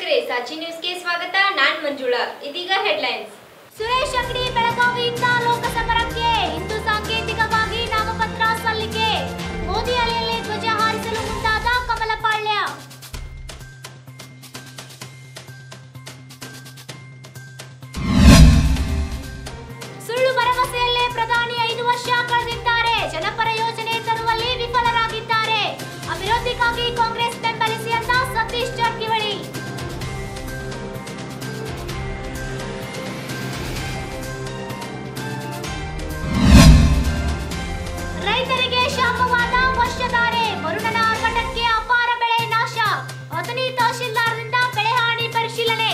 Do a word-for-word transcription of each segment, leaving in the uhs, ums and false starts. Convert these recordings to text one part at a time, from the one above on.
ವೀಕ್ಷಕರೇ, ಸಾಚಿ ನ್ಯೂಸ್ಗೆ ಸ್ವಾಗತ. ನಾನು ಮಂಜುಳಾ. ಇದೀಗ ಹೆಡ್ಲೈನ್ಸ್. ಸುರೇಶ್ ಅಂಗಡಿ ಬೆಳಗಾವಿಯಿಂದ ಲೋಕಸಮರಕ್ಕೆ ಇಂದು ಸಾಂಕೇತಿಕವಾಗಿ ನಾಮಪತ್ರ ಸಲ್ಲಿಕೆ. ಮೋದಿ ಅಲೆಯಲ್ಲಿ ಧ್ವಜ ಹಾರಿಸಲು ಮುಂದಾದ ಕಮಲಪಾಳ್ಯ. ಸುಳ್ಳು ಭರವಸೆಯಲ್ಲೇ ಪ್ರಧಾನಿ ಐದು ವರ್ಷ ಕಳೆದಿದ್ದಾರೆ. ಜನಪರ ಯೋಜನೆ ತರುವಲ್ಲಿ ವಿಫಲರಾಗಿದ್ದಾರೆ. ಅಭಿವೃದ್ಧಿಗಾಗಿ ಕಾಂಗ್ರೆಸ್ ಬೆಂಬಲಿಸಿ ಅಂತ ಸತೀಶ್ ಜಾರಕಿಹೊಳಿ. ರೈತರಿಗೆ ಶಾಪವಾದ ವರ್ಷಧಾರೆ. ವರುಣನ ಆರ್ಭಟಕ್ಕೆ ಅಪಾರ ಬೆಳೆ ನಾಶ. ಅಥಣಿ ತಹಶೀಲ್ದಾರ್ರಿಂದ ಬೆಳೆ ಹಾನಿ ಪರಿಶೀಲನೆ.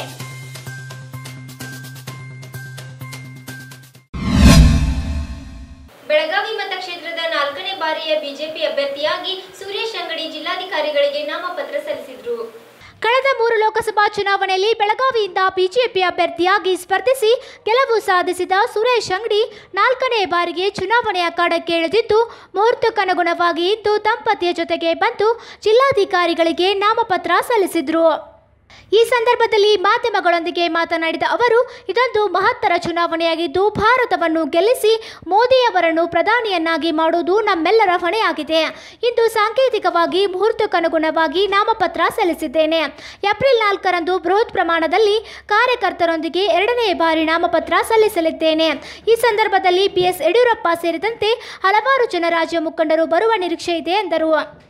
ಬೆಳಗಾವಿ ಮತಕ್ಷೇತ್ರದ ನಾಲ್ಕನೇ ಬಾರಿಯ ಬಿಜೆಪಿ ಅಭ್ಯರ್ಥಿಯಾಗಿ ಸುರೇಶ್ ಅಂಗಡಿ ಜಿಲ್ಲಾಧಿಕಾರಿಗಳಿಗೆ ನಾಮಪತ್ರ ಸಲ್ಲಿಸಿದರು. ಕಳೆದ ಮೂರು ಲೋಕಸಭಾ ಚುನಾವಣೆಯಲ್ಲಿ ಬೆಳಗಾವಿಯಿಂದ ಬಿಜೆಪಿ ಅಭ್ಯರ್ಥಿಯಾಗಿ ಸ್ಪರ್ಧಿಸಿ ಗೆಲುವು ಸಾಧಿಸಿದ ಸುರೇಶ್ ಅಂಗಡಿ ನಾಲ್ಕನೇ ಬಾರಿಗೆ ಚುನಾವಣೆ ಅಖಾಡಕ್ಕೆ ಇಳಿದಿದ್ದು ಮುಹೂರ್ತಕ್ಕನುಗುಣವಾಗಿ ಇದ್ದು ದಂಪತಿಯ ಜೊತೆಗೆ ಬಂದು ಜಿಲ್ಲಾಧಿಕಾರಿಗಳಿಗೆ ನಾಮಪತ್ರ ಸಲ್ಲಿಸಿದರು. ಈ ಸಂದರ್ಭದಲ್ಲಿ ಮಾಧ್ಯಮಗಳೊಂದಿಗೆ ಮಾತನಾಡಿದ ಅವರು, ಇದೊಂದು ಮಹತ್ತರ ಚುನಾವಣೆಯಾಗಿದ್ದು ಭಾರತವನ್ನು ಗೆಲ್ಲಿಸಿ ಮೋದಿಯವರನ್ನು ಪ್ರಧಾನಿಯನ್ನಾಗಿ ಮಾಡುವುದು ನಮ್ಮೆಲ್ಲರ ಹೊಣೆಯಾಗಿದೆ. ಇಂದು ಸಾಂಕೇತಿಕವಾಗಿ ಮುಹೂರ್ತಕ್ಕನುಗುಣವಾಗಿ ನಾಮಪತ್ರ ಸಲ್ಲಿಸಿದ್ದೇನೆ. ಏಪ್ರಿಲ್ ನಾಲ್ಕರಂದು ಬೃಹತ್ ಪ್ರಮಾಣದಲ್ಲಿ ಕಾರ್ಯಕರ್ತರೊಂದಿಗೆ ಎರಡನೇ ಬಾರಿ ನಾಮಪತ್ರ ಸಲ್ಲಿಸಲಿದ್ದೇನೆ. ಈ ಸಂದರ್ಭದಲ್ಲಿ ಬಿಎಸ್ ಯಡಿಯೂರಪ್ಪ ಸೇರಿದಂತೆ ಹಲವಾರು ಜನ ರಾಜ್ಯ ಮುಖಂಡರು ಬರುವ ನಿರೀಕ್ಷೆ ಇದೆ ಎಂದರು.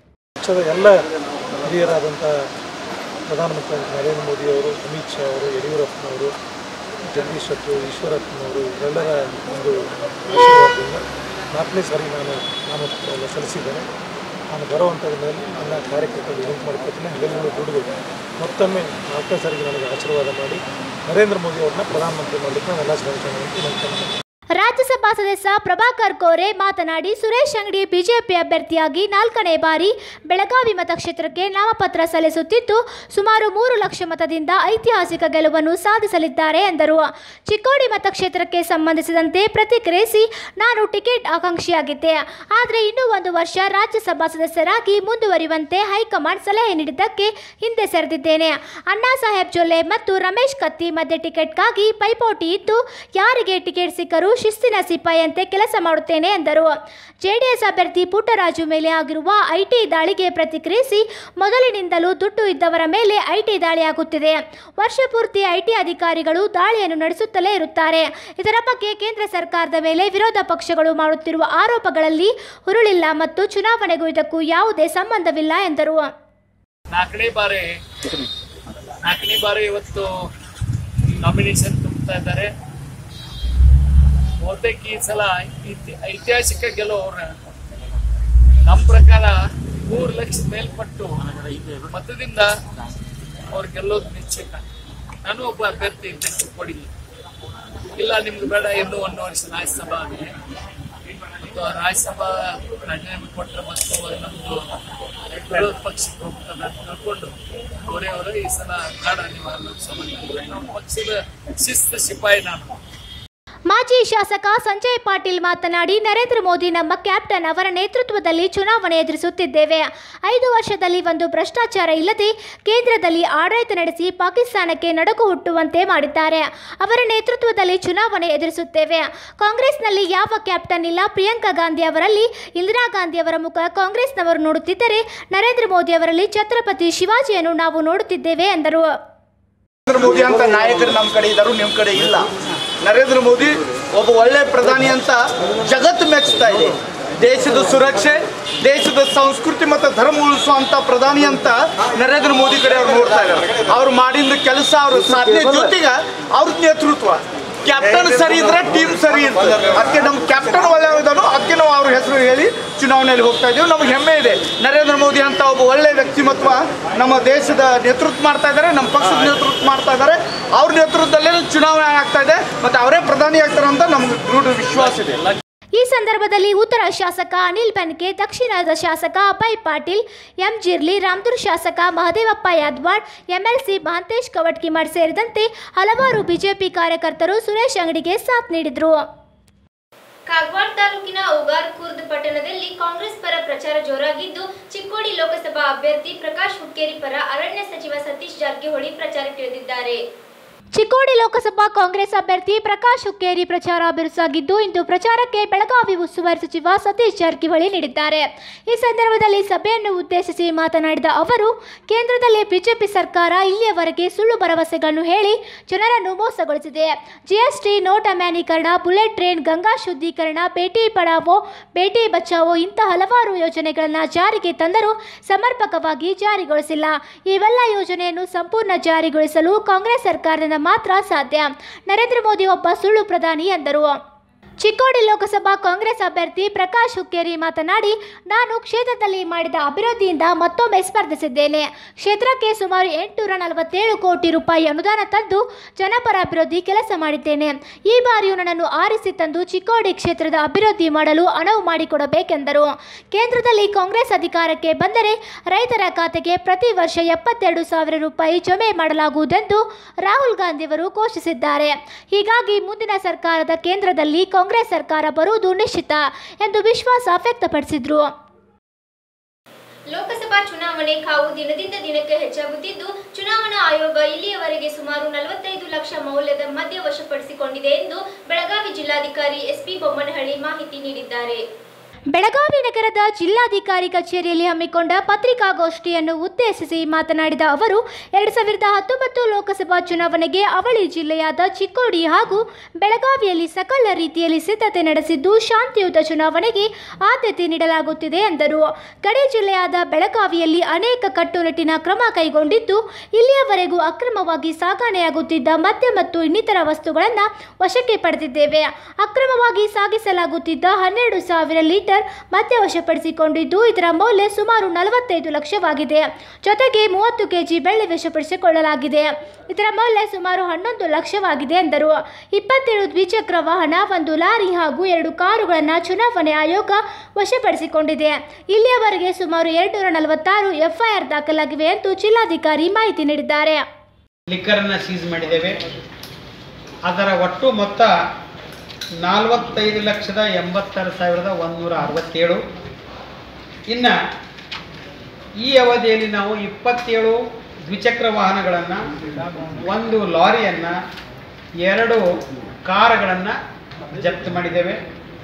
ಪ್ರಧಾನಮಂತ್ರಿ ನರೇಂದ್ರ ಮೋದಿಯವರು, ಅಮಿತ್ ಶಾ ಅವರು, ಯಡಿಯೂರಪ್ಪನವರು, ಜಗದೀಶ್ ಶೆಟ್ಟರ್, ಈಶ್ವರಪ್ಪನವರು ಇವರೆಲ್ಲರ ಒಂದು ಆಶೀರ್ವಾದದಿಂದ ನಾಲ್ಕನೇ ಸಾರಿ ನಾನು ನಾಮಪತ್ರವನ್ನು ಸಲ್ಲಿಸಿದ್ದೇನೆ. ನಾನು ಬರುವಂಥದ್ರಲ್ಲಿ ನನ್ನ ಕಾರ್ಯಕರ್ತರು ವಿನಂತಿ ಮಾಡಿಕೊಡ್ತೀನಿ. ಎಲ್ಲರೂ ದುಡಿದು ಮತ್ತೊಮ್ಮೆ ನಾಲ್ಕನೇ ಸಾರಿಗೆ ನನಗೆ ಆಶೀರ್ವಾದ ಮಾಡಿ ನರೇಂದ್ರ ಮೋದಿ ಅವ್ರನ್ನ ಪ್ರಧಾನಮಂತ್ರಿ ಮಾಡಲಿಕ್ಕೆ ನಾನು ಎಲ್ಲ ಶ್ರಮಿಸೋಣ. ರಾಜ್ಯಸಭಾ ಸದಸ್ಯ ಪ್ರಭಾಕರ್ ಕೋರೆ ಮಾತನಾಡಿ, ಸುರೇಶ್ ಅಂಗಡಿ ಬಿಜೆಪಿ ಅಭ್ಯರ್ಥಿಯಾಗಿ ನಾಲ್ಕನೇ ಬಾರಿ ಬೆಳಗಾವಿ ಮತಕ್ಷೇತ್ರಕ್ಕೆ ನಾಮಪತ್ರ ಸಲ್ಲಿಸುತ್ತಿದ್ದು ಸುಮಾರು ಮೂರು ಲಕ್ಷ ಮತದಿಂದ ಐತಿಹಾಸಿಕ ಗೆಲುವನ್ನು ಸಾಧಿಸಲಿದ್ದಾರೆ ಎಂದರು. ಚಿಕ್ಕೋಡಿ ಮತಕ್ಷೇತ್ರಕ್ಕೆ ಸಂಬಂಧಿಸಿದಂತೆ ಪ್ರತಿಕ್ರಿಯಿಸಿ, ನಾನು ಟಿಕೆಟ್ ಆಕಾಂಕ್ಷಿಯಾಗಿದ್ದೆ. ಆದರೆ ಇನ್ನೂ ಒಂದು ವರ್ಷ ರಾಜ್ಯಸಭಾ ಸದಸ್ಯರಾಗಿ ಮುಂದುವರಿಯುವಂತೆ ಹೈಕಮಾಂಡ್ ಸಲಹೆ ನೀಡಿದ್ದಕ್ಕೆ ಹಿಂದೆ ಸರಿದಿದ್ದೇನೆ. ಅಣ್ಣಾ ಸಾಹೇಬ್ ಜೊಲ್ಲೆ ಮತ್ತು ರಮೇಶ್ ಕತ್ತಿ ಮಧ್ಯೆ ಟಿಕೆಟ್ಗಾಗಿ ಪೈಪೋಟಿ ಇದ್ದು ಯಾರಿಗೆ ಟಿಕೆಟ್ ಸಿಕ್ಕರೂ ಶಿಸ್ತಿನ ಸಿಪಾಯಿಯಂತೆ ಕೆಲಸ ಮಾಡುತ್ತೇನೆ ಎಂದರು. ಜೆಡಿಎಸ್ ಅಭ್ಯರ್ಥಿ ಪುಟ್ಟರಾಜು ಮೇಲೆ ಆಗಿರುವ ಐಟಿ ದಾಳಿಗೆ ಪ್ರತಿಕ್ರಿಯಿಸಿ, ಮೊದಲಿನಿಂದಲೂ ದುಡ್ಡು ಇದ್ದವರ ಮೇಲೆ ಐಟಿ ದಾಳಿಯಾಗುತ್ತಿದೆ. ವರ್ಷ ಪೂರ್ತಿ ಐಟಿ ಅಧಿಕಾರಿಗಳು ದಾಳಿಯನ್ನು ನಡೆಸುತ್ತಲೇ ಇರುತ್ತಾರೆ. ಇದರ ಬಗ್ಗೆ ಕೇಂದ್ರ ಸರ್ಕಾರದ ಮೇಲೆ ವಿರೋಧ ಪಕ್ಷಗಳು ಮಾಡುತ್ತಿರುವ ಆರೋಪಗಳಲ್ಲಿ ಹುರುಳಿಲ್ಲ ಮತ್ತು ಚುನಾವಣೆಗೂ ಇದಕ್ಕೂ ಯಾವುದೇ ಸಂಬಂಧವಿಲ್ಲ ಎಂದರು. ನಾಲ್ಕನೇ ಬಾರಿ ನಾಲ್ಕನೇ ಬಾರಿ ಇವತ್ತು ನಾಮಿನೇಷನ್ ತುಂಬುತ್ತಾ ಇದ್ದಾರೆ. ಬಹುತೇಕ ಈ ಸಲ ಐತಿಹಾಸಿಕ ಗೆಲುವು ಅವ್ರ ನಮ್ಮ ಪ್ರಕಾರ ಮೂರು ಲಕ್ಷ ಮೇಲ್ಪಟ್ಟು ಮತದಿಂದ ಅವ್ರು ಗೆಲ್ಲೋದು ನಿಶ್ಚಿತ. ನಾನು ಒಬ್ಬ ಅಭ್ಯರ್ಥಿ ಇದ್ದೆ ಚಿಕ್ಕೋಡಿ. ಇಲ್ಲ ನಿಮ್ಗೆ ಬೇಡ, ಇನ್ನೂ ಒಂದು ವರ್ಷ ರಾಜ್ಯಸಭಾ ಆಗಿದೆ ಮತ್ತು ರಾಜ್ಯಸಭಾ ರಾಜೀನಾಮೆ ಕೊಟ್ಟರೆ ಮತ್ತು ನಮ್ಮದು ವಿರೋಧ ಪಕ್ಷಕ್ಕೆ ಹೋಗ್ತದೆ ಅಂತ ತಿಳ್ಕೊಂಡು ಅವರೇ ಅವರು ಈ ಸಲ ಕಾಡ ಅನಿವಾರ್ಯ ಸಂಬಂಧ ನಮ್ಮ ಪಕ್ಷದ ಶಿಸ್ತು ಸಿಪಾಯಿ ನಾನು. ಮಾಜಿ ಶಾಸಕ ಸಂಜಯ್ ಪಾಟೀಲ್ ಮಾತನಾಡಿ, ನರೇಂದ್ರ ಮೋದಿ ನಮ್ಮ ಕ್ಯಾಪ್ಟನ್ ಅವರ ನೇತೃತ್ವದಲ್ಲಿ ಚುನಾವಣೆ ಎದುರಿಸುತ್ತಿದ್ದೇವೆ. ಐದು ವರ್ಷದಲ್ಲಿ ಒಂದು ಭ್ರಷ್ಟಾಚಾರ ಇಲ್ಲದೆ ಕೇಂದ್ರದಲ್ಲಿ ಆಡಳಿತ ನಡೆಸಿ ಪಾಕಿಸ್ತಾನಕ್ಕೆ ನಡುಕು ಹುಟ್ಟುವಂತೆ ಮಾಡಿದ್ದಾರೆ. ಅವರ ನೇತೃತ್ವದಲ್ಲಿ ಚುನಾವಣೆ ಎದುರಿಸುತ್ತೇವೆ. ಕಾಂಗ್ರೆಸ್ನಲ್ಲಿ ಯಾವ ಕ್ಯಾಪ್ಟನ್ ಇಲ್ಲ. ಪ್ರಿಯಾಂಕಾ ಗಾಂಧಿ ಅವರಲ್ಲಿ ಇಂದಿರಾ ಗಾಂಧಿ ಅವರ ಮುಖ ಕಾಂಗ್ರೆಸ್ನವರು ನೋಡುತ್ತಿದ್ದರೆ, ನರೇಂದ್ರ ಮೋದಿ ಅವರಲ್ಲಿ ಛತ್ರಪತಿ ಶಿವಾಜಿಯನ್ನು ನಾವು ನೋಡುತ್ತಿದ್ದೇವೆ ಎಂದರು. ನರೇಂದ್ರ ಮೋದಿ ಅಂತ ನಾಯಕರು ನಮ್ಮ ಕಡೆ ಇದ್ದರು, ನಿಮ್ಮ ಕಡೆ ಇಲ್ಲ. ನರೇಂದ್ರ ಮೋದಿ ಒಬ್ಬ ಒಳ್ಳೆ ಪ್ರಧಾನಿ ಅಂತ ಜಗತ್ತು ಮೆಚ್ಚುತ್ತಾ ಇದೆ. ದೇಶದ ಸುರಕ್ಷೆ, ದೇಶದ ಸಂಸ್ಕೃತಿ ಮತ್ತು ಧರ್ಮ ಉಳಿಸುವಂತ ಪ್ರಧಾನಿ ಅಂತ ನರೇಂದ್ರ ಮೋದಿ ಕಡೆ ಅವ್ರು ನೋಡ್ತಾ ಇದ್ದಾರೆ. ಅವ್ರು ಮಾಡಿದ ಕೆಲಸ, ಅವ್ರ ಸಾಧನೆ ಜೊತೆಗೆ ಅವ್ರ ನೇತೃತ್ವ. ಕ್ಯಾಪ್ಟನ್ ಸರಿ ಇದ್ರೆ ಟೀಮ್ ಸರಿ ಇರ್ತದೆ. ಅದಕ್ಕೆ ನಮ್ಮ ಕ್ಯಾಪ್ಟನ್ ಒಳ್ಳೆಯದನು, ಅದಕ್ಕೆ ನಾವು ಅವ್ರ ಹೆಸರು ಹೇಳಿ ಚುನಾವಣೆಯಲ್ಲಿ ಹೋಗ್ತಾ ಇದ್ದೀವಿ. ನಮ್ಗೆ ಹೆಮ್ಮೆ ಇದೆ. ನರೇಂದ್ರ ಮೋದಿ ಅಂತ ಒಬ್ಬ ಒಳ್ಳೆ ವ್ಯಕ್ತಿಮತ್ವ ನಮ್ಮ ದೇಶದ ನೇತೃತ್ವ ಮಾಡ್ತಾ ಇದ್ದಾರೆ, ನಮ್ಮ ಪಕ್ಷದ ನೇತೃತ್ವ ಮಾಡ್ತಾ ಇದ್ದಾರೆ. ಅವ್ರ ನೇತೃತ್ವದಲ್ಲೇ ಚುನಾವಣೆ ಆಗ್ತಾ ಇದೆ ಮತ್ತು ಅವರೇ ಪ್ರಧಾನಿ ಆಗ್ತಾರೆ ಅಂತ ನಮ್ಗೆ ದೃಢ ವಿಶ್ವಾಸ ಇದೆ. ಈ ಸಂದರ್ಭದಲ್ಲಿ ಉತ್ತರ ಶಾಸಕ ಅನಿಲ್ ಬೆನ್ಕೆ, ದಕ್ಷಿಣದ ಶಾಸಕ ಅಭಯ್ ಪಾಟೀಲ್, ಎಂ ಜಿರ್ಲಿ, ರಾಮದುರ್ಗ ಶಾಸಕ ಮಹದೇವಪ್ಪ ಯಾದವಾಡ್, ಎಂಎಲ್ಸಿ ಮಹಂತೇಶ್ ಕವಟ್ಕಿಮಠ್ ಸೇರಿದಂತೆ ಹಲವಾರು ಬಿಜೆಪಿ ಕಾರ್ಯಕರ್ತರು ಸುರೇಶ್ ಅಂಗಡಿಗೆ ಸಾಥ್ ನೀಡಿದರು. ಕಾಗವಾಡ ತಾಲೂಕಿನ ಉಗಾರ್ ಖುರ್ದ್ ಪಟ್ಟಣದಲ್ಲಿ ಕಾಂಗ್ರೆಸ್ ಪರ ಪ್ರಚಾರ ಜೋರಾಗಿದ್ದು, ಚಿಕ್ಕೋಡಿ ಲೋಕಸಭಾ ಅಭ್ಯರ್ಥಿ ಪ್ರಕಾಶ್ ಹುಕ್ಕೇರಿ ಪರ ಅರಣ್ಯ ಸಚಿವ ಸತೀಶ್ ಜಾರಕಿಹೊಳಿ ಪ್ರಚಾರಕ್ಕಿಳಿದಿದ್ದಾರೆ. ಚಿಕ್ಕೋಡಿ ಲೋಕಸಭಾ ಕಾಂಗ್ರೆಸ್ ಅಭ್ಯರ್ಥಿ ಪ್ರಕಾಶ್ ಹುಕ್ಕೇರಿ ಪ್ರಚಾರ ಬಿರುಸಾಗಿದ್ದು, ಇಂದು ಪ್ರಚಾರಕ್ಕೆ ಬೆಳಗಾವಿ ಉಸ್ತುವಾರಿ ಸಚಿವ ಸತೀಶ್ ಜಾರಕಿಹೊಳಿ ನೀಡಿದ್ದಾರೆ. ಈ ಸಂದರ್ಭದಲ್ಲಿ ಸಭೆಯನ್ನು ಉದ್ದೇಶಿಸಿ ಮಾತನಾಡಿದ ಅವರು, ಕೇಂದ್ರದಲ್ಲಿ ಬಿಜೆಪಿ ಸರ್ಕಾರ ಇಲ್ಲಿಯವರೆಗೆ ಸುಳ್ಳು ಭರವಸೆಗಳನ್ನು ಹೇಳಿ ಜನರನ್ನು ಮೋಸಗೊಳಿಸಿದೆ. ಜಿಎಸ್ಟಿ, ನೋಟ್ ಅಮಾನ್ಯೀಕರಣ, ಬುಲೆಟ್ ಟ್ರೈನ್, ಗಂಗಾ ಶುದ್ಧೀಕರಣ, ಬೇಟಿ ಪಢಾವೋ, ಬೇಟಿ ಬಚಾವೋ ಇಂಥ ಹಲವಾರು ಯೋಜನೆಗಳನ್ನು ಜಾರಿಗೆ ತಂದರೂ ಸಮರ್ಪಕವಾಗಿ ಜಾರಿಗೊಳಿಸಿಲ್ಲ. ಇವೆಲ್ಲ ಯೋಜನೆಯನ್ನು ಸಂಪೂರ್ಣ ಜಾರಿಗೊಳಿಸಲು ಕಾಂಗ್ರೆಸ್ ಸರ್ಕಾರದಿಂದ ಮಾತ್ರ ಸಾಧ್ಯ. ನರೇಂದ್ರ ಮೋದಿ ಒಬ್ಬ ಸುಳ್ಳು ಪ್ರಧಾನಿ ಎಂದರು. ಚಿಕ್ಕೋಡಿ ಲೋಕಸಭಾ ಕಾಂಗ್ರೆಸ್ ಅಭ್ಯರ್ಥಿ ಪ್ರಕಾಶ್ ಹುಕ್ಕೇರಿ ಮಾತನಾಡಿ, ನಾನು ಕ್ಷೇತ್ರದಲ್ಲಿ ಮಾಡಿದ ಅಭಿವೃದ್ಧಿಯಿಂದ ಮತ್ತೊಮ್ಮೆ ಸ್ಪರ್ಧಿಸಿದ್ದೇನೆ. ಕ್ಷೇತ್ರಕ್ಕೆ ಸುಮಾರು ಎಂಟುನೂರ ನಲವತ್ತೇಳು ಕೋಟಿ ರೂಪಾಯಿ ಅನುದಾನ ತಂದು ಜನಪರ ಅಭಿವೃದ್ಧಿ ಕೆಲಸ ಮಾಡಿದ್ದೇನೆ. ಈ ಬಾರಿಯೂ ನನ್ನನ್ನು ಆರಿಸಿ ತಂದು ಚಿಕ್ಕೋಡಿ ಕ್ಷೇತ್ರದ ಅಭಿವೃದ್ಧಿ ಮಾಡಲು ಅನುವು ಮಾಡಿಕೊಡಬೇಕೆಂದರು. ಕೇಂದ್ರದಲ್ಲಿ ಕಾಂಗ್ರೆಸ್ ಅಧಿಕಾರಕ್ಕೆ ಬಂದರೆ ರೈತರ ಖಾತೆಗೆ ಪ್ರತಿ ವರ್ಷ ಎಪ್ಪತ್ತೆರಡು ಸಾವಿರ ರೂಪಾಯಿ ಜಮೆ ಮಾಡಲಾಗುವುದೆಂದು ರಾಹುಲ್ ಗಾಂಧಿಯವರು ಘೋಷಿಸಿದ್ದಾರೆ. ಹೀಗಾಗಿ ಮುಂದಿನ ಸರ್ಕಾರದ ಕೇಂದ್ರದಲ್ಲಿ ಕಾಂಗ್ರೆಸ್ ಸರ್ಕಾರ ಬರುವುದು ನಿಶ್ಚಿತ ಎಂದು ವಿಶ್ವಾಸ ವ್ಯಕ್ತಪಡಿಸಿದರು. ಲೋಕಸಭಾ ಚುನಾವಣೆ ಕಾವು ದಿನದಿಂದ ದಿನಕ್ಕೆ ಹೆಚ್ಚಾಗುತ್ತಿದ್ದು, ಚುನಾವಣಾ ಆಯೋಗ ಇಲ್ಲಿಯವರೆಗೆ ಸುಮಾರು ನಲವತ್ತೈದು ಲಕ್ಷ ಮೌಲ್ಯದ ಮದ್ಯ ವಶಪಡಿಸಿಕೊಂಡಿದೆ ಎಂದು ಬೆಳಗಾವಿ ಜಿಲ್ಲಾಧಿಕಾರಿ ಎಸ್ ಪಿ ಬೊಮ್ಮನಹಳ್ಳಿ ಮಾಹಿತಿ ನೀಡಿದ್ದಾರೆ. ಬೆಳಗಾವಿ ನಗರದ ಜಿಲ್ಲಾಧಿಕಾರಿ ಕಚೇರಿಯಲ್ಲಿ ಹಮ್ಮಿಕೊಂಡ ಪತ್ರಿಕಾಗೋಷ್ಠಿಯನ್ನು ಉದ್ದೇಶಿಸಿ ಮಾತನಾಡಿದ ಅವರು, ಎರಡು ಸಾವಿರದ ಹತ್ತೊಂಬತ್ತು ಲೋಕಸಭಾ ಚುನಾವಣೆಗೆ ಅವಳಿ ಜಿಲ್ಲೆಯಾದ ಚಿಕ್ಕೋಡಿ ಹಾಗೂ ಬೆಳಗಾವಿಯಲ್ಲಿ ಸಕಲ ರೀತಿಯಲ್ಲಿ ಸಿದ್ಧತೆ ನಡೆಸಿದ್ದು, ಶಾಂತಿಯುತ ಚುನಾವಣೆಗೆ ಆದ್ಯತೆ ನೀಡಲಾಗುತ್ತಿದೆ ಎಂದರು. ಗಡಿ ಜಿಲ್ಲೆಯಾದ ಬೆಳಗಾವಿಯಲ್ಲಿ ಅನೇಕ ಕಟ್ಟುನಿಟ್ಟಿನ ಕ್ರಮ ಕೈಗೊಂಡಿದ್ದು, ಇಲ್ಲಿಯವರೆಗೂ ಅಕ್ರಮವಾಗಿ ಸಾಗಣೆಯಾಗುತ್ತಿದ್ದ ಮದ್ಯ ಮತ್ತು ಇನ್ನಿತರ ವಸ್ತುಗಳನ್ನು ವಶಕ್ಕೆ ಪಡೆದಿದ್ದೇವೆ. ಅಕ್ರಮವಾಗಿ ಸಾಗಿಸಲಾಗುತ್ತಿದ್ದ ಹನ್ನೆರಡು ಸಾವಿರ ಲೀಟರ್ ಮದ್ಯ ವಶಪಡಿಸಿಕೊಂಡಿದ್ದು, ಇದರ ಮೌಲ್ಯ ಸುಮಾರು ನಲವತ್ತೈದು ಲಕ್ಷವಾಗಿದೆ. ಜೊತೆಗೆ ಮೂವತ್ತು ಕೆಜಿ ಬೆಳ್ಳಿ ವಶಪಡಿಸಿಕೊಳ್ಳಲಾಗಿದೆ. ಇದರ ಮೌಲ್ಯ ಸುಮಾರು ಹನ್ನೊಂದು ಲಕ್ಷವಾಗಿದೆ ಎಂದರು. ಇಪ್ಪತ್ತೇಳು ದ್ವಿಚಕ್ರ ವಾಹನ, ಒಂದು ಲಾರಿ ಹಾಗೂ ಎರಡು ಕಾರುಗಳನ್ನು ಚುನಾವಣೆ ಆಯೋಗ ವಶಪಡಿಸಿಕೊಂಡಿದೆ. ಇಲ್ಲಿಯವರೆಗೆ ಸುಮಾರು ಎರಡುನೂರ ನಲವತ್ತಾರು ಎಫ್ಐಆರ್ ದಾಖಲಾಗಿವೆ ಎಂದು ಜಿಲ್ಲಾಧಿಕಾರಿ ಮಾಹಿತಿ ನೀಡಿದ್ದಾರೆ. ಲಿಕ್ಕರ್ ಅನ್ನು ಸೀಸ್ ಮಾಡಿದ್ದೇವೆ. ಅದರ ಒಟ್ಟು ಮೊತ್ತ ನಲವತ್ತೈದು ಲಕ್ಷದ ಎಂಬತ್ತಾರು ಸಾವಿರದ ಒಂದೂರ ಅರವತ್ತೇಳು. ಇನ್ನು ಈ ಅವಧಿಯಲ್ಲಿ ನಾವು ಇಪ್ಪತ್ತೇಳು ದ್ವಿಚಕ್ರ ವಾಹನಗಳನ್ನು, ಒಂದು ಲಾರಿಯನ್ನು, ಎರಡು ಕಾರುಗಳನ್ನು ಜಪ್ತು ಮಾಡಿದ್ದೇವೆ.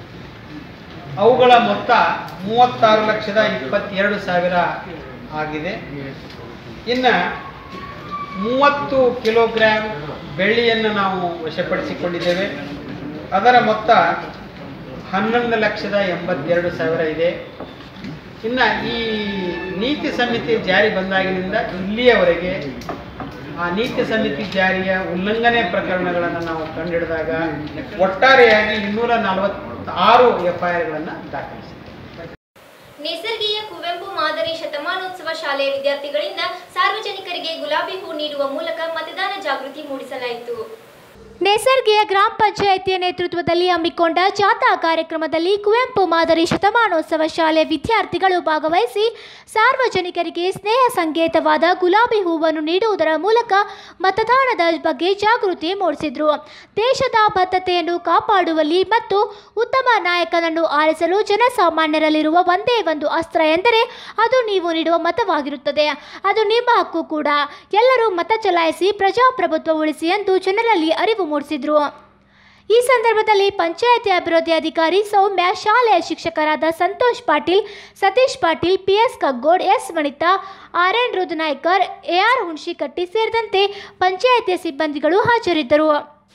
ಅವುಗಳ ಮೊತ್ತ ಮೂವತ್ತಾರು ಲಕ್ಷದ ಇಪ್ಪತ್ತೆರಡು ಸಾವಿರ ಆಗಿದೆ. ಇನ್ನು ಮೂವತ್ತು ಕಿಲೋಗ್ರಾಮ್ ಬೆಳ್ಳಿಯನ್ನು ನಾವು ವಶಪಡಿಸಿಕೊಂಡಿದ್ದೇವೆ. ಅದರ ಮೊತ್ತ ಹನ್ನೊಂದು ಲಕ್ಷದ ಎಂಬತ್ತೆರಡು ಸಾವಿರ ಇದೆ. ಇನ್ನು ಈ ನೀತಿ ಸಮಿತಿ ಜಾರಿ ಬಂದಾಗಿನಿಂದ ಇಲ್ಲಿಯವರೆಗೆ ಆ ನೀತಿ ಸಮಿತಿ ಜಾರಿಯ ಉಲ್ಲಂಘನೆ ಪ್ರಕರಣಗಳನ್ನು ನಾವು ಕಂಡುಹಿಡಿದಾಗ ಒಟ್ಟಾರೆಯಾಗಿ ಇನ್ನೂರ ನಲವತ್ತಾರು ಎಫ್ಐಆರ್ಗಳನ್ನು ದಾಖಲಿಸಿದೆ. ನೇಸರ್ಗಿಯ ಕುವೆಂಪು ಮಾದರಿ ಶತಮಾನೋತ್ಸವ ಶಾಲೆಯ ವಿದ್ಯಾರ್ಥಿಗಳಿಂದ ಸಾರ್ವಜನಿಕರಿಗೆ ಗುಲಾಬಿ ಹೂ ನೀಡುವ ಮೂಲಕ ಮತದಾನ ಜಾಗೃತಿ ಮೂಡಿಸಲಾಯಿತು. ನೇಸರ್ಗಿಯ ಗ್ರಾಮ ಪಂಚಾಯಿತಿಯ ನೇತೃತ್ವದಲ್ಲಿ ಹಮ್ಮಿಕೊಂಡ ಜಾಥಾ ಕಾರ್ಯಕ್ರಮದಲ್ಲಿ ಕುವೆಂಪು ಮಾದರಿ ಶತಮಾನೋತ್ಸವ ಶಾಲೆಯ ವಿದ್ಯಾರ್ಥಿಗಳು ಭಾಗವಹಿಸಿ ಸಾರ್ವಜನಿಕರಿಗೆ ಸ್ನೇಹ ಸಂಕೇತವಾದ ಗುಲಾಬಿ ಹೂವನ್ನು ನೀಡುವುದರ ಮೂಲಕ ಮತದಾನದ ಬಗ್ಗೆ ಜಾಗೃತಿ ಮೂಡಿಸಿದರು. ದೇಶದ ಬದ್ಧತೆಯನ್ನು ಕಾಪಾಡುವಲ್ಲಿ ಮತ್ತು ಉತ್ತಮ ನಾಯಕನನ್ನು ಆರಿಸಲು ಜನಸಾಮಾನ್ಯರಲ್ಲಿರುವ ಒಂದೇ ಒಂದು ಅಸ್ತ್ರ ಎಂದರೆ ಅದು ನೀವು ನೀಡುವ ಮತವಾಗಿರುತ್ತದೆ. ಅದು ನಿಮ್ಮ ಹಕ್ಕು ಕೂಡ. ಎಲ್ಲರೂ ಮತ ಚಲಾಯಿಸಿ ಪ್ರಜಾಪ್ರಭುತ್ವ ಉಳಿಸಿ ಎಂದು ಜನರಲ್ಲಿ ಅರಿವು ಮೂಡಿಸಿದರು. ಈ ಸಂದರ್ಭದಲ್ಲಿ ಪಂಚಾಯತಿ ಅಭಿವೃದ್ಧಿ ಅಧಿಕಾರಿ ಸೌಮ್ಯ, ಶಾಲೆಯ ಶಿಕ್ಷಕರಾದ Santosh Patil, Satish Patil, PS Kaggod, S Vanita, R N Rudnaikar, AR Hunashikatti ಸೇರಿದಂತೆ ಪಂಚಾಯತಿಯ ಸಿಬ್ಬಂದಿಗಳು ಹಾಜರಿದ್ದರು.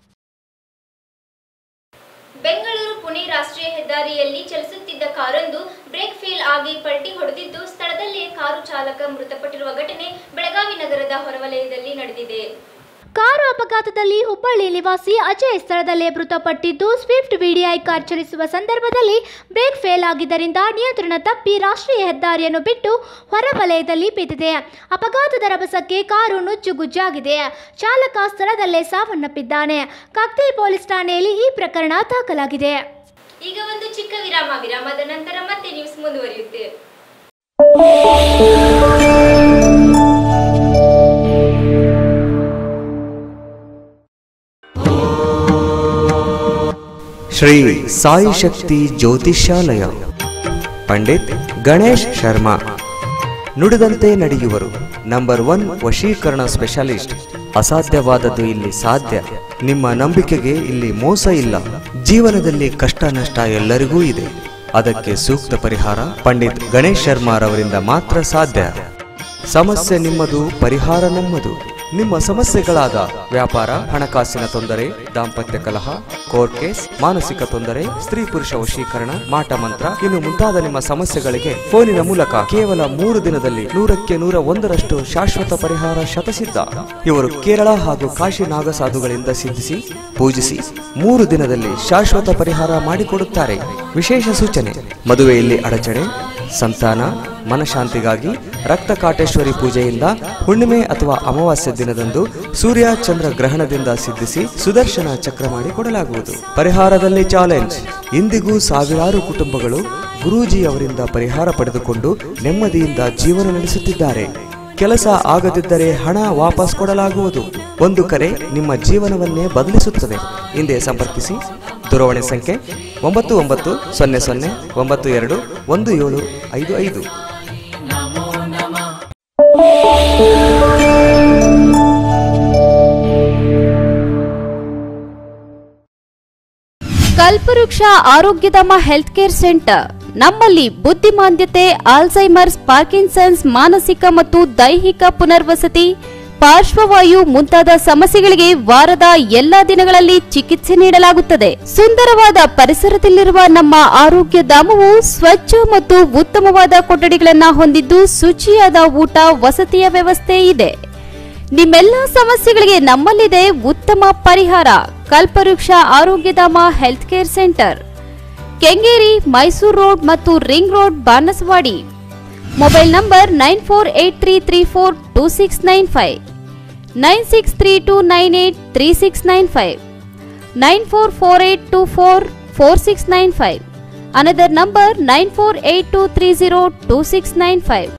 ಬೆಂಗಳೂರು ಪುಣೆ ರಾಷ್ಟ್ರೀಯ ಹೆದ್ದಾರಿಯಲ್ಲಿ ಚಲಿಸುತ್ತಿದ್ದ ಕಾರೊಂದು ಬ್ರೇಕ್ ಫೇಲ್ ಆಗಿ ಪಲ್ಟಿ ಹೊಡೆದಿದ್ದು, ಸ್ಥಳದಲ್ಲೇ ಕಾರು ಚಾಲಕ ಮೃತಪಟ್ಟಿರುವ ಘಟನೆ ಬೆಳಗಾವಿ ನಗರದ ಹೊರವಲಯದಲ್ಲಿ ನಡೆದಿದೆ. ಕಾರು ಅಪಘಾತದಲ್ಲಿ ಹುಬ್ಬಳ್ಳಿ ನಿವಾಸಿ ಅಜಯ್ ಸ್ಥಳದಲ್ಲೇ ಮೃತಪಟ್ಟಿದ್ದು, ಸ್ವಿಫ್ಟ್ ವಿಡಿಐ ಕಾರ್ ಚಲಿಸುವ ಸಂದರ್ಭದಲ್ಲಿ ಬ್ರೇಕ್ ಫೇಲ್ ಆಗಿದ್ದರಿಂದ ನಿಯಂತ್ರಣ ತಪ್ಪಿ ರಾಷ್ಟ್ರೀಯ ಹೆದ್ದಾರಿಯನ್ನು ಬಿಟ್ಟು ಹೊರವಲಯದಲ್ಲಿ ಬಿದ್ದಿದೆ. ಅಪಘಾತದ ರಭಸಕ್ಕೆ ಕಾರು ನುಜ್ಜುಗುಜ್ಜಾಗಿದೆ. ಚಾಲಕ ಸ್ಥಳದಲ್ಲೇ ಸಾವನ್ನಪ್ಪಿದ್ದಾನೆ. ಕಗ್ತಿ ಪೊಲೀಸ್ ಠಾಣೆಯಲ್ಲಿ ಈ ಪ್ರಕರಣ ದಾಖಲಾಗಿದೆ. ಈಗ ಒಂದು ಚಿಕ್ಕ ವಿರಾಮ. ವಿರಾಮದ ನಂತರ ಮತ್ತೆ ನ್ಯೂಸ್ ಮುಂದುವರಿಯುತ್ತೆ. ಶ್ರೀ ಸಾಯಿ ಶಕ್ತಿ ಜ್ಯೋತಿಷ್ಯಾಲಯ. ಪಂಡಿತ್ ಗಣೇಶ್ ಶರ್ಮಾ. ನುಡಿದಂತೆ ನಡೆಯುವರು. ನಂಬರ್ ಒನ್ ವಶೀಕರಣ ಸ್ಪೆಷಲಿಸ್ಟ್. ಅಸಾಧ್ಯವಾದದ್ದು ಇಲ್ಲಿ ಸಾಧ್ಯ. ನಿಮ್ಮ ನಂಬಿಕೆಗೆ ಇಲ್ಲಿ ಮೋಸ ಇಲ್ಲ. ಜೀವನದಲ್ಲಿ ಕಷ್ಟ ನಷ್ಟ ಎಲ್ಲರಿಗೂ ಇದೆ. ಅದಕ್ಕೆ ಸೂಕ್ತ ಪರಿಹಾರ ಪಂಡಿತ್ ಗಣೇಶ್ ಶರ್ಮಾರವರಿಂದ ಮಾತ್ರ ಸಾಧ್ಯ. ಸಮಸ್ಯೆ ನಿಮ್ಮದು, ಪರಿಹಾರ ನಮ್ಮದು. ನಿಮ್ಮ ಸಮಸ್ಯೆಗಳಾದ ವ್ಯಾಪಾರ, ಹಣಕಾಸಿನ ತೊಂದರೆ, ದಾಂಪತ್ಯ ಕಲಹ, ಕೋರ್ಟ್ ಕೇಸ್, ಮಾನಸಿಕ ತೊಂದರೆ, ಸ್ತ್ರೀ ಪುರುಷ ವಶೀಕರಣ, ಮಾಟ ಮಂತ್ರ ಇನ್ನು ಮುಂತಾದ ನಿಮ್ಮ ಸಮಸ್ಯೆಗಳಿಗೆ ಫೋನಿನ ಮೂಲಕ ಕೇವಲ ಮೂರು ದಿನದಲ್ಲಿ ನೂರಕ್ಕೆ ನೂರ ಒಂದರಷ್ಟು ಶಾಶ್ವತ ಪರಿಹಾರ ಶತಸಿದ್ಧ. ಇವರು ಕೇರಳ ಹಾಗೂ ಕಾಶಿ ನಾಗಸಾಧುಗಳಿಂದ ಸಿದ್ಧಿಸಿ ಪೂಜಿಸಿ ಮೂರು ದಿನದಲ್ಲಿ ಶಾಶ್ವತ ಪರಿಹಾರ ಮಾಡಿಕೊಡುತ್ತಾರೆ. ವಿಶೇಷ ಸೂಚನೆ: ಮದುವೆಯಲ್ಲಿ ಅಡಚಣೆ, ಸಂತಾನ, ಮನಶಾಂತಿಗಾಗಿ ರಕ್ತ ಕಾಟೇಶ್ವರಿ ಪೂಜೆಯಿಂದ ಹುಣ್ಣಿಮೆ ಅಥವಾ ಅಮಾವಾಸ್ಯ ದಿನದಂದು ಸೂರ್ಯ ಚಂದ್ರ ಗ್ರಹಣದಿಂದ ಸಿದ್ಧಿಸಿ ಸುದರ್ಶನ ಚಕ್ರ ಮಾಡಿ ಕೊಡಲಾಗುವುದು. ಪರಿಹಾರದಲ್ಲಿ ಚಾಲೆಂಜ್. ಇಂದಿಗೂ ಸಾವಿರಾರು ಕುಟುಂಬಗಳು ಗುರೂಜಿ ಅವರಿಂದ ಪರಿಹಾರ ಪಡೆದುಕೊಂಡು ನೆಮ್ಮದಿಯಿಂದ ಜೀವನ ನಡೆಸುತ್ತಿದ್ದಾರೆ. ಕೆಲಸ ಆಗದಿದ್ದರೆ ಹಣ ವಾಪಸ್ ಕೊಡಲಾಗುವುದು. ಒಂದು ಕರೆ ನಿಮ್ಮ ಜೀವನವನ್ನೇ ಬದಲಿಸುತ್ತದೆ. ಹಿಂದೆ ಸಂಪರ್ಕಿಸಿ. ದೂರವಾಣಿ ಸಂಖ್ಯೆ ಒಂಬತ್ತು ಒಂಬತ್ತು ಸೊನ್ನೆ ಸೊನ್ನೆ ಒಂಬತ್ತು ಎರಡು ಒಂದು ಏಳು ಐದು ಐದು. ಕಲ್ಪವೃಕ್ಷ ಆರೋಗ್ಯಧಾಮ ಹೆಲ್ತ್ ಕೇರ್ ಸೆಂಟರ್. ನಮ್ಮಲ್ಲಿ ಬುದ್ಧಿಮಾಂದ್ಯತೆ, ಆಲ್ಝೈಮರ್ಸ್, ಪಾರ್ಕಿನ್ಸನ್ಸ್, ಮಾನಸಿಕ ಮತ್ತು ದೈಹಿಕ ಪುನರ್ವಸತಿ, ಪಾರ್ಶ್ವವಾಯು ಮುಂತಾದ ಸಮಸ್ಯೆಗಳಿಗೆ ವಾರದ ಎಲ್ಲಾ ದಿನಗಳಲ್ಲಿ ಚಿಕಿತ್ಸೆ ನೀಡಲಾಗುತ್ತದೆ. ಸುಂದರವಾದ ಪರಿಸರದಲ್ಲಿರುವ ನಮ್ಮ ಆರೋಗ್ಯ ಧಾಮವು ಸ್ವಚ್ಛ ಮತ್ತು ಉತ್ತಮವಾದ ಕೊಠಡಿಗಳನ್ನು ಹೊಂದಿದ್ದು ಶುಚಿಯಾದ ಊಟ, ವಸತಿಯ ವ್ಯವಸ್ಥೆ ಇದೆ. ನಿಮ್ಮೆಲ್ಲ ಸಮಸ್ಯೆಗಳಿಗೆ ನಮ್ಮಲ್ಲಿದೆ ಉತ್ತಮ ಪರಿಹಾರ. Kalpavriksha Arogyadhama health care center, Kengeri, Mysore road ಮತ್ತು ring road, Banaswadi. Mobile number nine four eight three three four two six nine five, nine six three two nine eight three six nine five, nine four four eight two four four six nine five. Another number nine four eight two three zero two six nine five.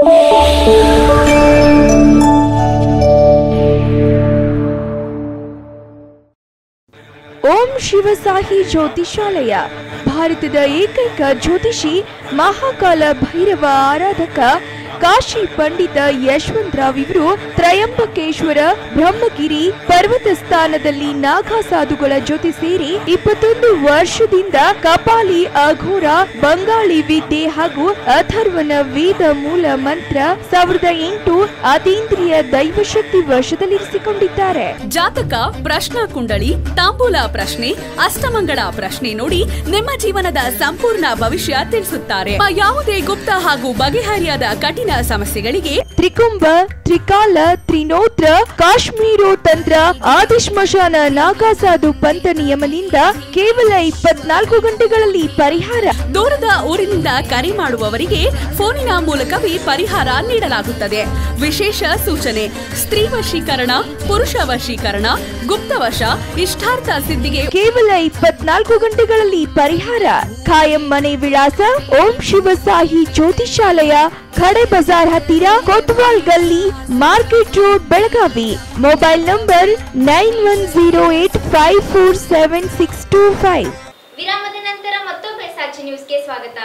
Om Shivasahi Jyotishalaya, ಭಾರತದ ಏಕೈಕ ಜ್ಯೋತಿಷಿ, ಮಹಾಕಾಲ ಭೈರವ ಆರಾಧಕ ಕಾಶಿ ಪಂಡಿತ ಯಶವಂತರಾವ್ ಇವರು ತ್ರಯಂಬಕೇಶ್ವರ ಬ್ರಹ್ಮಗಿರಿ ಪರ್ವತ ಸ್ಥಾನದಲ್ಲಿ ನಾಗಾ ಸಾಧುಗಳ ಜೊತೆ ಸೇರಿ ಇಪ್ಪತ್ತೊಂದು ವರ್ಷದಿಂದ ಕಪಾಲಿ, ಅಘೋರ, ಬಂಗಾಳಿ ವಿದ್ಯೆ ಹಾಗೂ ಅಥರ್ವನ ವೇದ ಮೂಲ ಮಂತ್ರ ಸಾವಿರದ ಎಂಟು ಅತೀಂದ್ರಿಯ ದೈವಶಕ್ತಿ ವಶದಲ್ಲಿರಿಸಿಕೊಂಡಿದ್ದಾರೆ. ಜಾತಕ, ಪ್ರಶ್ನಾ ಕುಂಡಳಿ, ತಾಂಬೂಲ ಪ್ರಶ್ನೆ, ಅಷ್ಟಮಂಗಳ ಪ್ರಶ್ನೆ ನೋಡಿ ನಿಮ್ಮ ಜೀವನದ ಸಂಪೂರ್ಣ ಭವಿಷ್ಯ ತಿಳಿಸುತ್ತಾರೆ. ಯಾವುದೇ ಗುಪ್ತ ಹಾಗೂ ಬಗೆಹರಿಯಾದ ಕಠಿಣ ಸಮಸ್ಯೆಗಳಿಗೆ ತ್ರಿಕುಂಭ, ತ್ರಿಕಾಲ, ತ್ರಿನೋತ್ರ, ಕಾಶ್ಮೀರೋ ತಂತ್ರ, ಆದಿಶ್ಮಶಾನ ನಾಗಾಸಾಧು ಪಂಥ ನಿಯಮದಿಂದ ಕೇವಲ ಇಪ್ಪತ್ನಾಲ್ಕು ಗಂಟೆಗಳಲ್ಲಿ ಪರಿಹಾರ. ದೂರದ ಊರಿನಿಂದ ಕರೆ ಮಾಡುವವರಿಗೆ ಫೋನಿನ ಮೂಲಕವೇ ಪರಿಹಾರ ನೀಡಲಾಗುತ್ತದೆ. ವಿಶೇಷ ಸೂಚನೆ: ಸ್ತ್ರೀ ವಶೀಕರಣ, ಪುರುಷ ವಶೀಕರಣ, ಗುಪ್ತವಶ, ಇಷ್ಟಾರ್ಥ ಸಿದ್ಧಿಗೆ ಕೇವಲ ಇಪ್ಪತ್ನಾಲ್ಕು ಗಂಟೆಗಳಲ್ಲಿ ಪರಿಹಾರ. ಖಾಯಂ ಮನೆ ವಿಳಾಸ: ಓಂ ಶಿವಸಾಹಿ ಜ್ಯೋತಿಷಾಲಯ, ಖಡೆ ಬಜಾರ್ ಹತ್ತಿರ, Kotwal Galli, market road, Belagavi. Mobile number nine one zero eight five four seven six two five. ವಿರಾಮದ ನಂತರ ಮತ್ತೊಮ್ಮೆ ಸಾಕ್ಷಿ ನ್ಯೂಸ್ಗೆ ಸ್ವಾಗತ.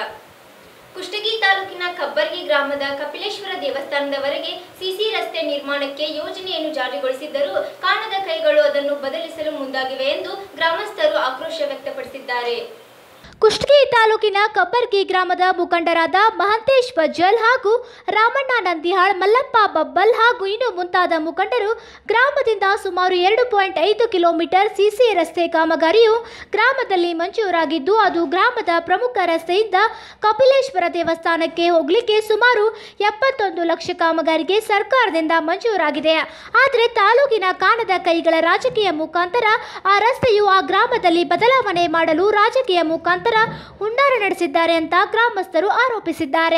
ಕುಷ್ಟಗಿ ತಾಲೂಕಿನ ಕಬ್ಬರ್ಗಿ ಗ್ರಾಮದ ಕಪಿಲೇಶ್ವರ ದೇವಸ್ಥಾನದವರೆಗೆ ಸಿಸಿ ರಸ್ತೆ ನಿರ್ಮಾಣಕ್ಕೆ ಯೋಜನೆಯನ್ನು ಜಾರಿಗೊಳಿಸಿದ್ದರೂ ಕಾಣದ ಕೈಗಳು ಅದನ್ನು ಬದಲಿಸಲು ಮುಂದಾಗಿವೆ ಎಂದು ಗ್ರಾಮಸ್ಥರು ಆಕ್ರೋಶ ವ್ಯಕ್ತಪಡಿಸಿದ್ದಾರೆ. ಕುಷ್ಟಗಿ ತಾಲೂಕಿನ ಕಬ್ಬರ್ಗಿ ಗ್ರಾಮದ ಮುಖಂಡರಾದ ಮಹಂತೇಶ್ ಬಜ್ಜಲ್ ಹಾಗೂ ರಾಮಣ್ಣ ನಂದಿಹಾಳ್, ಮಲ್ಲಪ್ಪ ಬಬ್ಬಲ್ ಹಾಗೂ ಇನ್ನು ಮುಂತಾದ ಮುಖಂಡರು ಗ್ರಾಮದಿಂದ ಸುಮಾರು ಎರಡು ಪಾಯಿಂಟ್ ಐದು ಕಿಲೋಮೀಟರ್ ಸಿಸಿ ರಸ್ತೆ ಕಾಮಗಾರಿಯು ಗ್ರಾಮದಲ್ಲಿ ಮಂಜೂರಾಗಿದ್ದು, ಅದು ಗ್ರಾಮದ ಪ್ರಮುಖ ರಸ್ತೆಯಿಂದ ಕಪಿಲೇಶ್ವರ ದೇವಸ್ಥಾನಕ್ಕೆ ಹೋಗಲಿಕ್ಕೆ ಸುಮಾರು ಎಪ್ಪತ್ತೊಂದು ಲಕ್ಷ ಕಾಮಗಾರಿಗೆ ಸರ್ಕಾರದಿಂದ ಮಂಜೂರಾಗಿದೆ. ಆದರೆ ತಾಲೂಕಿನ ಕಾಣದ ಕೈಗಳ ರಾಜಕೀಯ ಮುಖಾಂತರ ಆ ರಸ್ತೆಯು ಆ ಗ್ರಾಮದಲ್ಲಿ ಬದಲಾವಣೆ ಮಾಡಲು ರಾಜಕೀಯ ಮುಖಾಂತರ ಹುನ್ನಾರ ನಡೆಸಿದ್ದಾರೆ ಅಂತ ಗ್ರಾಮಸ್ಥರು ಆರೋಪಿಸಿದ್ದಾರೆ.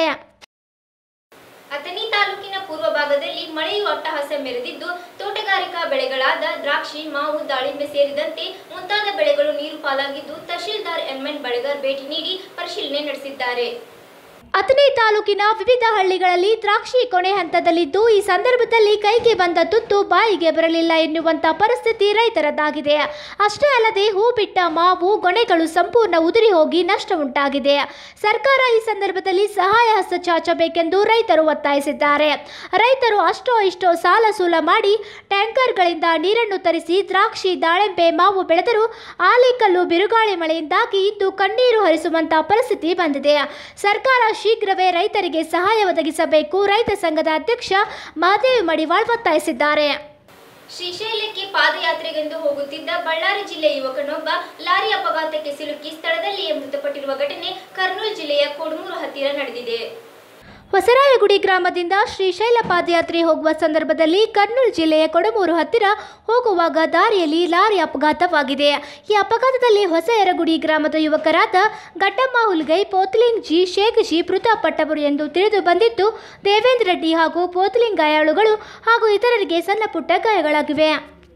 ಅಥಣಿ ತಾಲೂಕಿನ ಪೂರ್ವ ಭಾಗದಲ್ಲಿ ಮಳೆಯು ಅಟ್ಟಹಾಸ ಮೆರೆದಿದ್ದು, ತೋಟಗಾರಿಕಾ ಬೆಳೆಗಳಾದ ದ್ರಾಕ್ಷಿ, ಮಾವು, ದಾಳಿಂಬೆ ಸೇರಿದಂತೆ ಮುಂತಾದ ಬೆಳೆಗಳು ನೀರು ಪಾಲಾಗಿದ್ದು, ತಹಶೀಲ್ದಾರ್ ಎಂಎನ್ ಬಳೆಗಾರ್ ಭೇಟಿ ನೀಡಿ ಪರಿಶೀಲನೆ ನಡೆಸಿದ್ದಾರೆ. ಅಥಣಿ ತಾಲೂಕಿನ ವಿವಿಧ ಹಳ್ಳಿಗಳಲ್ಲಿ ದ್ರಾಕ್ಷಿ ಕೊನೆ ಹಂತದಲ್ಲಿದ್ದು ಈ ಸಂದರ್ಭದಲ್ಲಿ ಕೈಗೆ ಬಂದ ತುತ್ತು ಬಾಯಿಗೆ ಬರಲಿಲ್ಲ ಎನ್ನುವಂಥ ಪರಿಸ್ಥಿತಿ ರೈತರದ್ದಾಗಿದೆ. ಅಷ್ಟೇ ಅಲ್ಲದೆ ಹೂ ಬಿಟ್ಟ ಮಾವು ಗೊನೆಗಳು ಸಂಪೂರ್ಣ ಉದುರಿ ಹೋಗಿ ನಷ್ಟ ಉಂಟಾಗಿದೆ. ಸರ್ಕಾರ ಈ ಸಂದರ್ಭದಲ್ಲಿ ಸಹಾಯ ಹಸ್ತ ಚಾಚಬೇಕೆಂದು ರೈತರು ಒತ್ತಾಯಿಸಿದ್ದಾರೆ. ರೈತರು ಅಷ್ಟೋ ಇಷ್ಟೋ ಸಾಲ ಸೂಲ ಮಾಡಿ ಟ್ಯಾಂಕರ್ಗಳಿಂದ ನೀರನ್ನು ತರಿಸಿ ದ್ರಾಕ್ಷಿ ದಾಳಿಂಬೆ ಮಾವು ಬೆಳೆದರೂ ಆಲಿಕಲ್ಲು ಬಿರುಗಾಳಿ ಮಳೆಯಿಂದಾಗಿ ಇಂದು ಕಣ್ಣೀರು ಹರಿಸುವಂತ ಪರಿಸ್ಥಿತಿ ಬಂದಿದೆ. ಸರ್ಕಾರ ಶೀಘ್ರವೇ ರೈತರಿಗೆ ಸಹಾಯ ಒದಗಿಸಬೇಕು. ರೈತ ಸಂಘದ ಅಧ್ಯಕ್ಷ ಮಹದೇವ್ ಮಡಿವಾಳ್ ಒತ್ತಾಯಿಸಿದ್ದಾರೆ. ಶ್ರೀಶೈಲಕ್ಕೆ ಪಾದಯಾತ್ರೆಗೆಂದು ಹೋಗುತ್ತಿದ್ದ ಬಳ್ಳಾರಿ ಜಿಲ್ಲೆಯ ಯುವಕನೊಬ್ಬ ಲಾರಿ ಅಪಘಾತಕ್ಕೆ ಸಿಲುಕಿ ಸ್ಥಳದಲ್ಲಿಯೇ ಮೃತಪಟ್ಟಿರುವ ಘಟನೆ ಕರ್ನೂಲು ಜಿಲ್ಲೆಯ ಕೊಡಮೂರು ಹತ್ತಿರ ನಡೆದಿದೆ. ಹೊಸರಾಯಗುಡಿ ಗ್ರಾಮದಿಂದ ಶ್ರೀಶೈಲ ಪಾದಯಾತ್ರೆ ಹೋಗುವ ಸಂದರ್ಭದಲ್ಲಿ ಕರ್ನೂಲು ಜಿಲ್ಲೆಯ ಕೊಡಮೂರು ಹತ್ತಿರ ಹೋಗುವಾಗ ದಾರಿಯಲ್ಲಿ ಲಾರಿ ಅಪಘಾತವಾಗಿದೆ. ಈ ಅಪಘಾತದಲ್ಲಿ ಹೊಸಯರಗುಡಿ ಗ್ರಾಮದ ಯುವಕರಾದ ಗಡ್ಡಮ್ಮ ಹುಲ್ಗೈ, ಪೋತ್ಲಿಂಗ್ ಜಿ, ಶೇಖ್ ಜಿ ಮೃತಪಟ್ಟವರು ಎಂದು ತಿಳಿದು ಬಂದಿದ್ದು, ದೇವೇಂದ್ರ ರೆಡ್ಡಿ ಹಾಗೂ ಪೋತ್ಲಿಂಗ್ ಗಾಯಾಳುಗಳು ಹಾಗೂ ಇತರರಿಗೆ ಸಣ್ಣ ಪುಟ್ಟ ಗಾಯಗಳಾಗಿವೆ.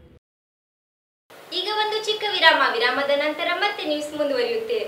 ಈಗ ಒಂದು ಚಿಕ್ಕ ವಿರಾಮ. ವಿರಾಮದ ನಂತರ ಮತ್ತೆ ನ್ಯೂಸ್ ಮುಂದುವರಿಯುತ್ತೆ.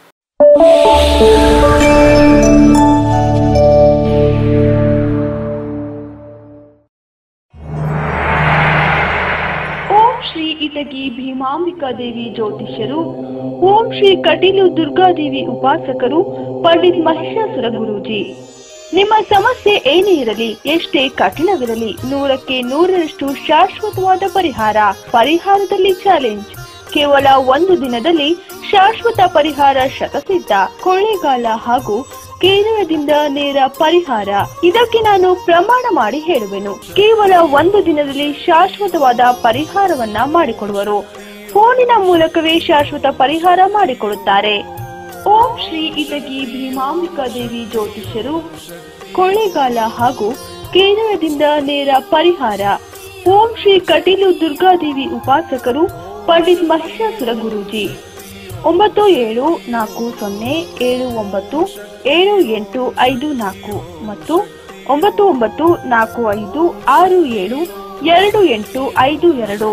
ಶ್ರೀ ಇಟಗಿ ಭೀಮಾಂಬಿಕಾ ದೇವಿ ಜ್ಯೋತಿಷ್ಯರು, ಓಂ ಶ್ರೀ ಕಟೀಲು ದುರ್ಗಾದೇವಿ ಉಪಾಸಕರು, ಪಂಡಿತ್ ಮಹಿಷಾಸುರ ಗುರೂಜಿ. ನಿಮ್ಮ ಸಮಸ್ಯೆ ಏನೇ ಇರಲಿ, ಎಷ್ಟೇ ಕಠಿಣವಿರಲಿ, ನೂರಕ್ಕೆ ನೂರರಷ್ಟು ಶಾಶ್ವತವಾದ ಪರಿಹಾರ. ಪರಿಹಾರದಲ್ಲಿ ಚಾಲೆಂಜ್. ಕೇವಲ ಒಂದು ದಿನದಲ್ಲಿ ಶಾಶ್ವತ ಪರಿಹಾರ ಶತಸಿದ್ಧ. ಕೊಳ್ಳೇಗಾಲ ಹಾಗೂ ಕೇರಳದಿಂದ ನೇರ ಪರಿಹಾರ. ಇದಕ್ಕೆ ನಾನು ಪ್ರಮಾಣ ಮಾಡಿ ಹೇಳುವೆನು. ಕೇವಲ ಒಂದು ದಿನದಲ್ಲಿ ಶಾಶ್ವತವಾದ ಪರಿಹಾರವನ್ನ ಮಾಡಿಕೊಡುವರು. ಫೋನಿನ ಮೂಲಕವೇ ಶಾಶ್ವತ ಪರಿಹಾರ ಮಾಡಿಕೊಡುತ್ತಾರೆ. ಓಂ ಶ್ರೀ ಇಟಗಿ ಭೀಮಾಂಬಿಕಾ ದೇವಿ ಜ್ಯೋತಿಷ್ಯರು, ಕೊಳ್ಳೇಗಾಲ ಹಾಗೂ ಕೇರಳದಿಂದ ನೇರ ಪರಿಹಾರ. ಓಂ ಶ್ರೀ ಕಟೀಲು ದುರ್ಗಾದೇವಿ ಉಪಾಸಕರು, ಪಂಡಿತ್ ಮಹಿಷಾಸುರ ಗುರೂಜಿ. ಒಂಬತ್ತು ಏಳು ನಾಲ್ಕು ಸೊನ್ನೆ ಏಳು ಒಂಬತ್ತು ಏಳು ಎಂಟು ಐದು ನಾಲ್ಕು ಮತ್ತು ಒಂಬತ್ತು ಒಂಬತ್ತು ನಾಲ್ಕು ಐದು ಆರು ಏಳು ಎರಡು ಎಂಟು ಐದು ಎರಡು.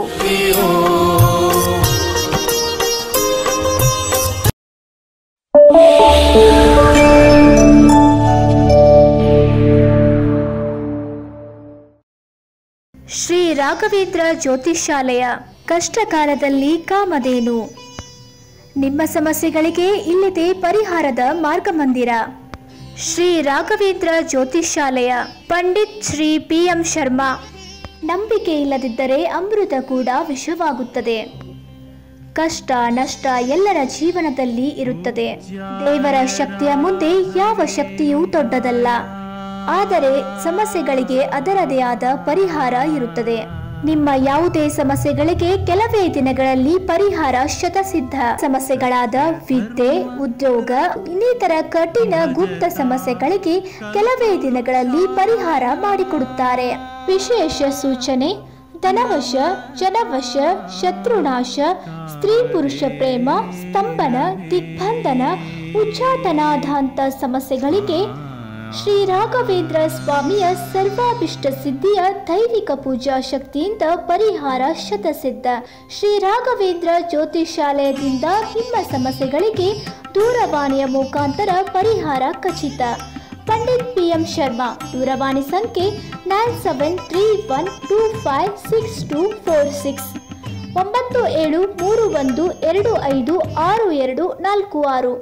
ಶ್ರೀ ರಾಘವೇಂದ್ರ ಜ್ಯೋತಿಷಾಲಯ, ಕಷ್ಟಕಾಲದಲ್ಲಿ ಕಾಮಧೇನು. ನಿಮ್ಮ ಸಮಸ್ಯೆಗಳಿಗೆ ಇಲ್ಲಿದೆ ಪರಿಹಾರದ ಮಾರ್ಗಮಂದಿರ. Shri Raghavendra Jyotishalaya, Pandit Shri P M Sharma. ನಂಬಿಕೆ ಇಲ್ಲದಿದ್ದರೆ ಅಮೃತ ಕೂಡ ವಿಷವಾಗುತ್ತದೆ. ಕಷ್ಟ ನಷ್ಟ ಎಲ್ಲರ ಜೀವನದಲ್ಲಿ ಇರುತ್ತದೆ. ದೇವರ ಶಕ್ತಿಯ ಮುಂದೆ ಯಾವ ಶಕ್ತಿಯೂ ದೊಡ್ಡದಲ್ಲ. ಆದರೆ ಸಮಸ್ಯೆಗಳಿಗೆ ಅದರದೇ ಆದ ಪರಿಹಾರ ಇರುತ್ತದೆ. ನಿಮ್ಮ ಯಾವುದೇ ಸಮಸ್ಯೆಗಳಿಗೆ ಕೆಲವೇ ದಿನಗಳಲ್ಲಿ ಪರಿಹಾರ ಶತಸಿದ್ಧ. ಸಮಸ್ಯೆಗಳಾದ ವಿದ್ಯೆ, ಉದ್ಯೋಗ, ಇನ್ನಿತರ ಕಠಿಣ ಗುಪ್ತ ಸಮಸ್ಯೆಗಳಿಗೆ ಕೆಲವೇ ದಿನಗಳಲ್ಲಿ ಪರಿಹಾರ ಮಾಡಿಕೊಡುತ್ತಾರೆ. ವಿಶೇಷ ಸೂಚನೆ: ಧನವಶ, ಜನವಶ, ಶತ್ರುನಾಶ, ಸ್ತ್ರೀ ಪುರುಷ ಪ್ರೇಮ, ಸ್ತಂಭನ, ದಿಗ್ಬಂಧನ, ಉಚ್ಚಾಟನಾಧಾಂತ ಸಮಸ್ಯೆಗಳಿಗೆ ಶ್ರೀ ರಾಘವೇಂದ್ರ ಸ್ವಾಮಿಯ ಸರ್ವಾಭಿಷ್ಟ ಸಿದ್ಧಿಯ ದೈವಿಕ ಪೂಜಾ ಶಕ್ತಿಯಿಂದ ಪರಿಹಾರ ಶತಸಿದ್ಧ. ಶ್ರೀ ರಾಘವೇಂದ್ರ ಜ್ಯೋತಿಷಾಲಯದಿಂದ ನಿಮ್ಮ ಸಮಸ್ಯೆಗಳಿಗೆ ದೂರವಾಣಿಯ ಮುಖಾಂತರ ಪರಿಹಾರ ಖಚಿತ. Pandit P M Sharma. ದೂರವಾಣಿ ಸಂಖ್ಯೆ nine seven three one two five six two four six, ಒಂಬತ್ತು ಏಳು ಮೂರು ಒಂದು ಎರಡು ಐದು ಆರು ಎರಡು ನಾಲ್ಕು ಆರು.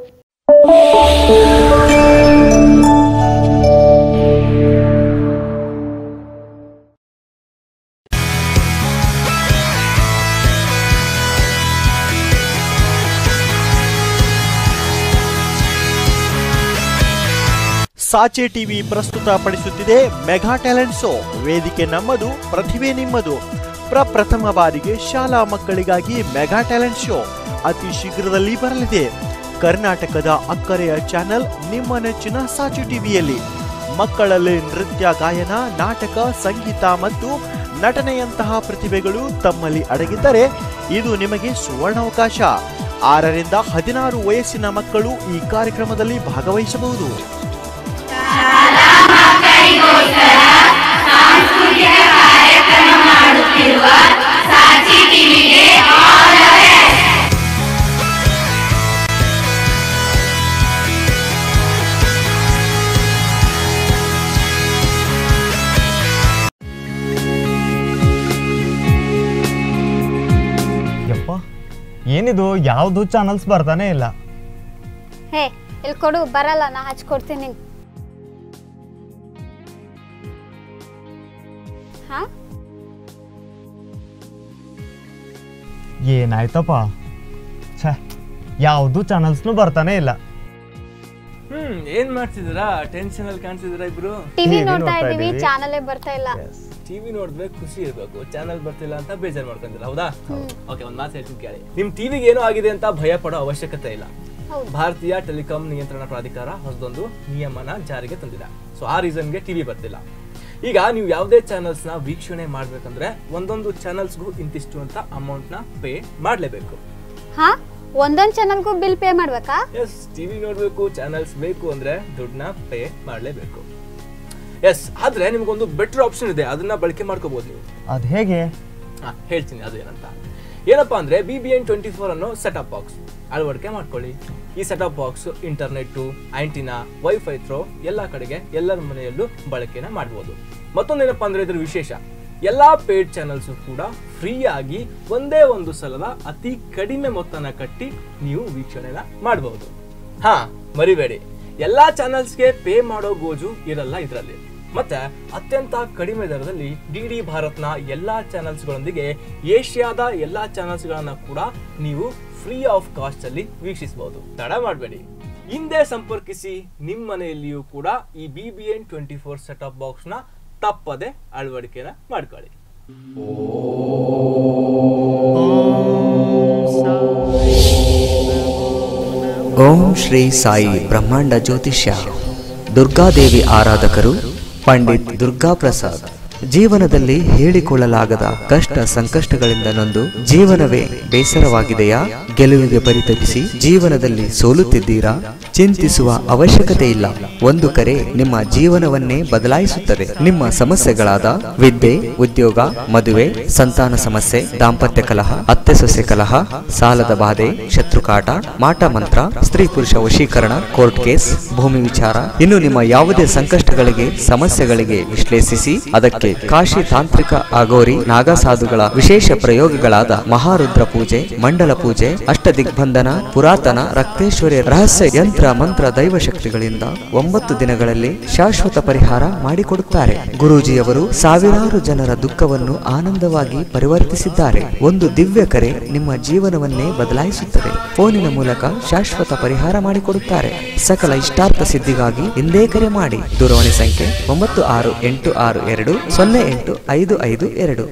ಸಾಚೆ ಟಿವಿ ಪ್ರಸ್ತುತಪಡಿಸುತ್ತಿದೆ ಮೆಗಾ ಟ್ಯಾಲೆಂಟ್ ಶೋ. ವೇದಿಕೆ ನಮ್ಮದು, ಪ್ರತಿಭೆ ನಿಮ್ಮದು. ಪ್ರಪ್ರಥಮ ಬಾರಿಗೆ ಶಾಲಾ ಮಕ್ಕಳಿಗಾಗಿ ಮೆಗಾ ಟ್ಯಾಲೆಂಟ್ ಶೋ ಅತಿ ಶೀಘ್ರದಲ್ಲಿ ಬರಲಿದೆ. ಕರ್ನಾಟಕದ ಅಕ್ಕರೆಯ ಚಾನೆಲ್ ನಿಮ್ಮ ನೆಚ್ಚಿನ ಸಾಚೆ ಟಿವಿಯಲ್ಲಿ. ಮಕ್ಕಳಲ್ಲಿ ನೃತ್ಯ, ಗಾಯನ, ನಾಟಕ, ಸಂಗೀತ ಮತ್ತು ನಟನೆಯಂತಹ ಪ್ರತಿಭೆಗಳು ತಮ್ಮಲ್ಲಿ ಅಡಗಿದ್ದರೆ ಇದು ನಿಮಗೆ ಸುವರ್ಣಾವಕಾಶ. ಆರರಿಂದ ಹದಿನಾರು ವಯಸ್ಸಿನ ಮಕ್ಕಳು ಈ ಕಾರ್ಯಕ್ರಮದಲ್ಲಿ ಭಾಗವಹಿಸಬಹುದು. ಏನಿದು ಯಾವುದು ಚಾನಲ್ಸ್ ಬರ್ತಾನೆ ಇಲ್ಲ. ಹೇ ಇಲ್ಲಿ ಕೊಡು, ಬರಲ್ಲ, ನಾ ಹಚ್ಕೊಡ್ತೀನಿ. ಹಾ ಏನಾಯ್ತಪ್ಪ, ಛೇ ಯಾವುದು ಚಾನಲ್ಸ್ನು ಬರ್ತಾನೆ ಇಲ್ಲ. ಹ್ಮ್ ಏನ್ ಮಾಡ್ತಿದ್ದೀರಾ? ಟೆನ್ಷನ್ ಅಲ್ಲಿ ಕಾಣ್ತಿದ್ದೀರಾ ಇಬ್ರು? ಟಿವಿ ನೋಡ್ತಾ ಇದೀವಿ, ಚಾನಲ್ ಬರ್ತಾ ಇಲ್ಲ. ಟಿವಿ ನೋಡಿದ್ರೆ ಖುಷಿ ಇರ್ಬೇಕು, ಚಾನಲ್ ಬರ್ತಿಲ್ಲ ಅಂತ ಬೇಜಾರ್ ಮಾಡ್ಕೊಂತೀರಾ, ಹೌದಾ? ಓಕೆ, ಒಂದ್ ಮಾತು ಹೇಳ್ತೀನಿ ಕೇಳಿ. ನಿಮ್ ಟಿವಿಗೆ ಏನೋ ಆಗಿದೆ ಅಂತ ಭಯ ಪಡೋ ಅವಶ್ಯಕತೆ ಇಲ್ಲ. ಭಾರತೀಯ ಟೆಲಿಕಾಂ ನಿಯಂತ್ರಣ ಪ್ರಾಧಿಕಾರ ಹೊಸದೊಂದು ನಿಯಮನ ಜಾರಿಗೆ ತಂದಿದೆ. ಸೊ ಆ ರೀಸನ್ಗೆ ಟಿವಿ ಬರ್ತಿಲ್ಲ. ಈಗ ನೀವು ಯಾವುದೇ ಚಾನಲ್ಸ್ ನ ವೀಕ್ಷಣೆ ಮಾಡ್ಬೇಕಂದ್ರೆ ಒಂದೊಂದು ಚಾನಲ್ಸ್ಗೂ ಇಂತಿಷ್ಟು ಅಂತ ಅಮೌಂಟ್ ನ ಪೇ ಮಾಡ್ಲೇಬೇಕು. ಹಾ, ಒಂದೊಂದ್ ಚಾನಲ್ಗೂ ಬಿಲ್ ಪೇ ಮಾಡ್ಬೇಕಾ? ಎಸ್, ಟಿವಿ ನೋಡ್ಬೇಕು, ಚಾನಲ್ಸ್ ಬೇಕು ಅಂದ್ರೆ ದುಡ್ಡನ್ನ ಪೇ ಮಾಡ್ಲೇಬೇಕು. ಎಸ್, ಆದ್ರೆ ನಿಮ್ಗೊಂದು ಬೆಟರ್ ಆಪ್ಷನ್ ಇದೆ, ಅದನ್ನ ಬಳಕೆ ಮಾಡ್ಕೋಬಹುದು ನೀವು. ಅದ್ ಹೇಗೆ? ಹಾ ಹೇಳ್ತೀನಿ ಅದೇನಂತ. ಏನಪ್ಪಾ ಅಂದ್ರೆ B B N twenty four ಅನ್ನೋ ಸೆಟಪ್ ಬಾಕ್ಸ್ ಅಳವಡಿಕೆ ಮಾಡ್ಕೊಳ್ಳಿ. ಈ setup box internet, antenna, wifi through ಎಲ್ಲಾ ಕಡೆಗೆ ಎಲ್ಲರ ಮನೆಯಲ್ಲೂ ಬಳಕೆನ ಮಾಡಬಹುದು. ಮತ್ತೊಂದೇನಪ್ಪಾ ಅಂದ್ರೆ ಇದ್ರ ವಿಶೇಷ, ಎಲ್ಲಾ ಪೇಡ್ ಚಾನಲ್ಸ್ ಕೂಡ ಫ್ರೀ ಆಗಿ ಒಂದೇ ಒಂದು ಸಲದ ಅತಿ ಕಡಿಮೆ ಮೊತ್ತನ ಕಟ್ಟಿ ನೀವು ವೀಕ್ಷಣೆನ ಮಾಡಬಹುದು. ಹಾ ಮರಿಬೇಡಿ, ಎಲ್ಲಾ ಚಾನಲ್ಸ್ಗೆ ಪೇ ಮಾಡೋ ಗೋಜು ಇರಲ್ಲ ಇದರಲ್ಲಿ. ಮತ್ತೆ ಅತ್ಯಂತ ಕಡಿಮೆ ದರದಲ್ಲಿ ಡಿ ಡಿ ಭಾರತ್ನ ಎಲ್ಲಾ ಚಾನಲ್ಸ್ ಗಳೊಂದಿಗೆ ಏಷ್ಯಾದ ಎಲ್ಲಾ ಚಾನಲ್ಸ್ ಗಳನ್ನ ಕೂಡ ನೀವು ಫ್ರೀ ಆಫ್ ಕಾಸ್ಟ್ ಅಲ್ಲಿ ವೀಕ್ಷಿಸಬಹುದು. ತಡ ಮಾಡಬೇಡಿ, ಹಿಂದೆ ಸಂಪರ್ಕಿಸಿ. ನಿಮ್ಮ ಮನೆಯಲ್ಲಿಯೂ ಕೂಡ ಈ B B N twenty four setup box ನ ತಪ್ಪದೆ ಅಳವಡಿಕೆನ ಮಾಡ್ಕೊಳ್ಳಿ. ಓಂ ಶ್ರೀ ಸಾಯಿ ಬ್ರಹ್ಮಾಂಡ ಜ್ಯೋತಿಷ್ಯ. ದುರ್ಗಾದೇವಿ ಆರಾಧಕರು ಪಂಡಿತ್ ದುರ್ಗಾ ಪ್ರಸಾದ್. ಜೀವನದಲ್ಲಿ ಹೇಳಿಕೊಳ್ಳಲಾಗದ ಕಷ್ಟ ಸಂಕಷ್ಟಗಳಿಂದ ನೊಂದು ಜೀವನವೇ ಬೇಸರವಾಗಿದೆಯಾ? ಗೆಲುವಿಗೆ ಪರಿತಪಿಸಿ ಜೀವನದಲ್ಲಿ ಸೋಲುತ್ತಿದ್ದೀರಾ? ಚಿಂತಿಸುವ ಅವಶ್ಯಕತೆ ಇಲ್ಲ. ಒಂದು ಕರೆ ನಿಮ್ಮ ಜೀವನವನ್ನೇ ಬದಲಾಯಿಸುತ್ತದೆ. ನಿಮ್ಮ ಸಮಸ್ಯೆಗಳಾದ ವಿದ್ಯೆ, ಉದ್ಯೋಗ, ಮದುವೆ, ಸಂತಾನ ಸಮಸ್ಯೆ, ದಾಂಪತ್ಯ ಕಲಹ, ಅತ್ತೆ ಸೊಸೆ ಕಲಹ, ಸಾಲದ ಬಾಧೆ, ಶತ್ರುಕಾಟ, ಮಾಟ ಮಂತ್ರ, ಸ್ತ್ರೀ ಪುರುಷ ವಶೀಕರಣ, ಕೋರ್ಟ್ ಕೇಸ್, ಭೂಮಿ ವಿಚಾರ, ಇನ್ನು ನಿಮ್ಮ ಯಾವುದೇ ಸಂಕಷ್ಟಗಳಿಗೆ ಸಮಸ್ಯೆಗಳಿಗೆ ವಿಶ್ಲೇಷಿಸಿ ಅದಕ್ಕೆ ಕಾಶಿ ತಾಂತ್ರಿಕ ಅಗೋರಿ ನಾಗಸಾಧುಗಳ ವಿಶೇಷ ಪ್ರಯೋಗಗಳಾದ ಮಹಾರುದ್ರ ಪೂಜೆ, ಮಂಡಲ ಪೂಜೆ, ಅಷ್ಟದಿಗ್ಬಂಧನ, ಪುರಾತನ ರಕ್ತೇಶ್ವರಿ ರಹಸ್ಯ ಯಂತ್ರ ಮಂತ್ರ ದೈವ ಶಕ್ತಿಗಳಿಂದ ಒಂಬತ್ತು ದಿನಗಳಲ್ಲಿ ಶಾಶ್ವತ ಪರಿಹಾರ ಮಾಡಿಕೊಡುತ್ತಾರೆ. ಗುರೂಜಿಯವರು ಸಾವಿರಾರು ಜನರ ದುಃಖವನ್ನು ಆನಂದವಾಗಿ ಪರಿವರ್ತಿಸಿದ್ದಾರೆ. ಒಂದು ದಿವ್ಯ ಕರೆ ನಿಮ್ಮ ಜೀವನವನ್ನೇ ಬದಲಾಯಿಸುತ್ತದೆ. ಫೋನಿನ ಮೂಲಕ ಶಾಶ್ವತ ಪರಿಹಾರ ಮಾಡಿಕೊಡುತ್ತಾರೆ. ಸಕಲ ಇಷ್ಟಾರ್ಥ ಸಿದ್ಧಿಗಾಗಿ ಹಿಂದೆ ಕರೆ ಮಾಡಿ. ದೂರವಾಣಿ ಸಂಖ್ಯೆ ಒಂಬತ್ತು ಆರು ಎಂಟು ಆರು ಎರಡು ಸೊನ್ನೆ ಎಂಟು ಐದು ಐದು ಎರಡು.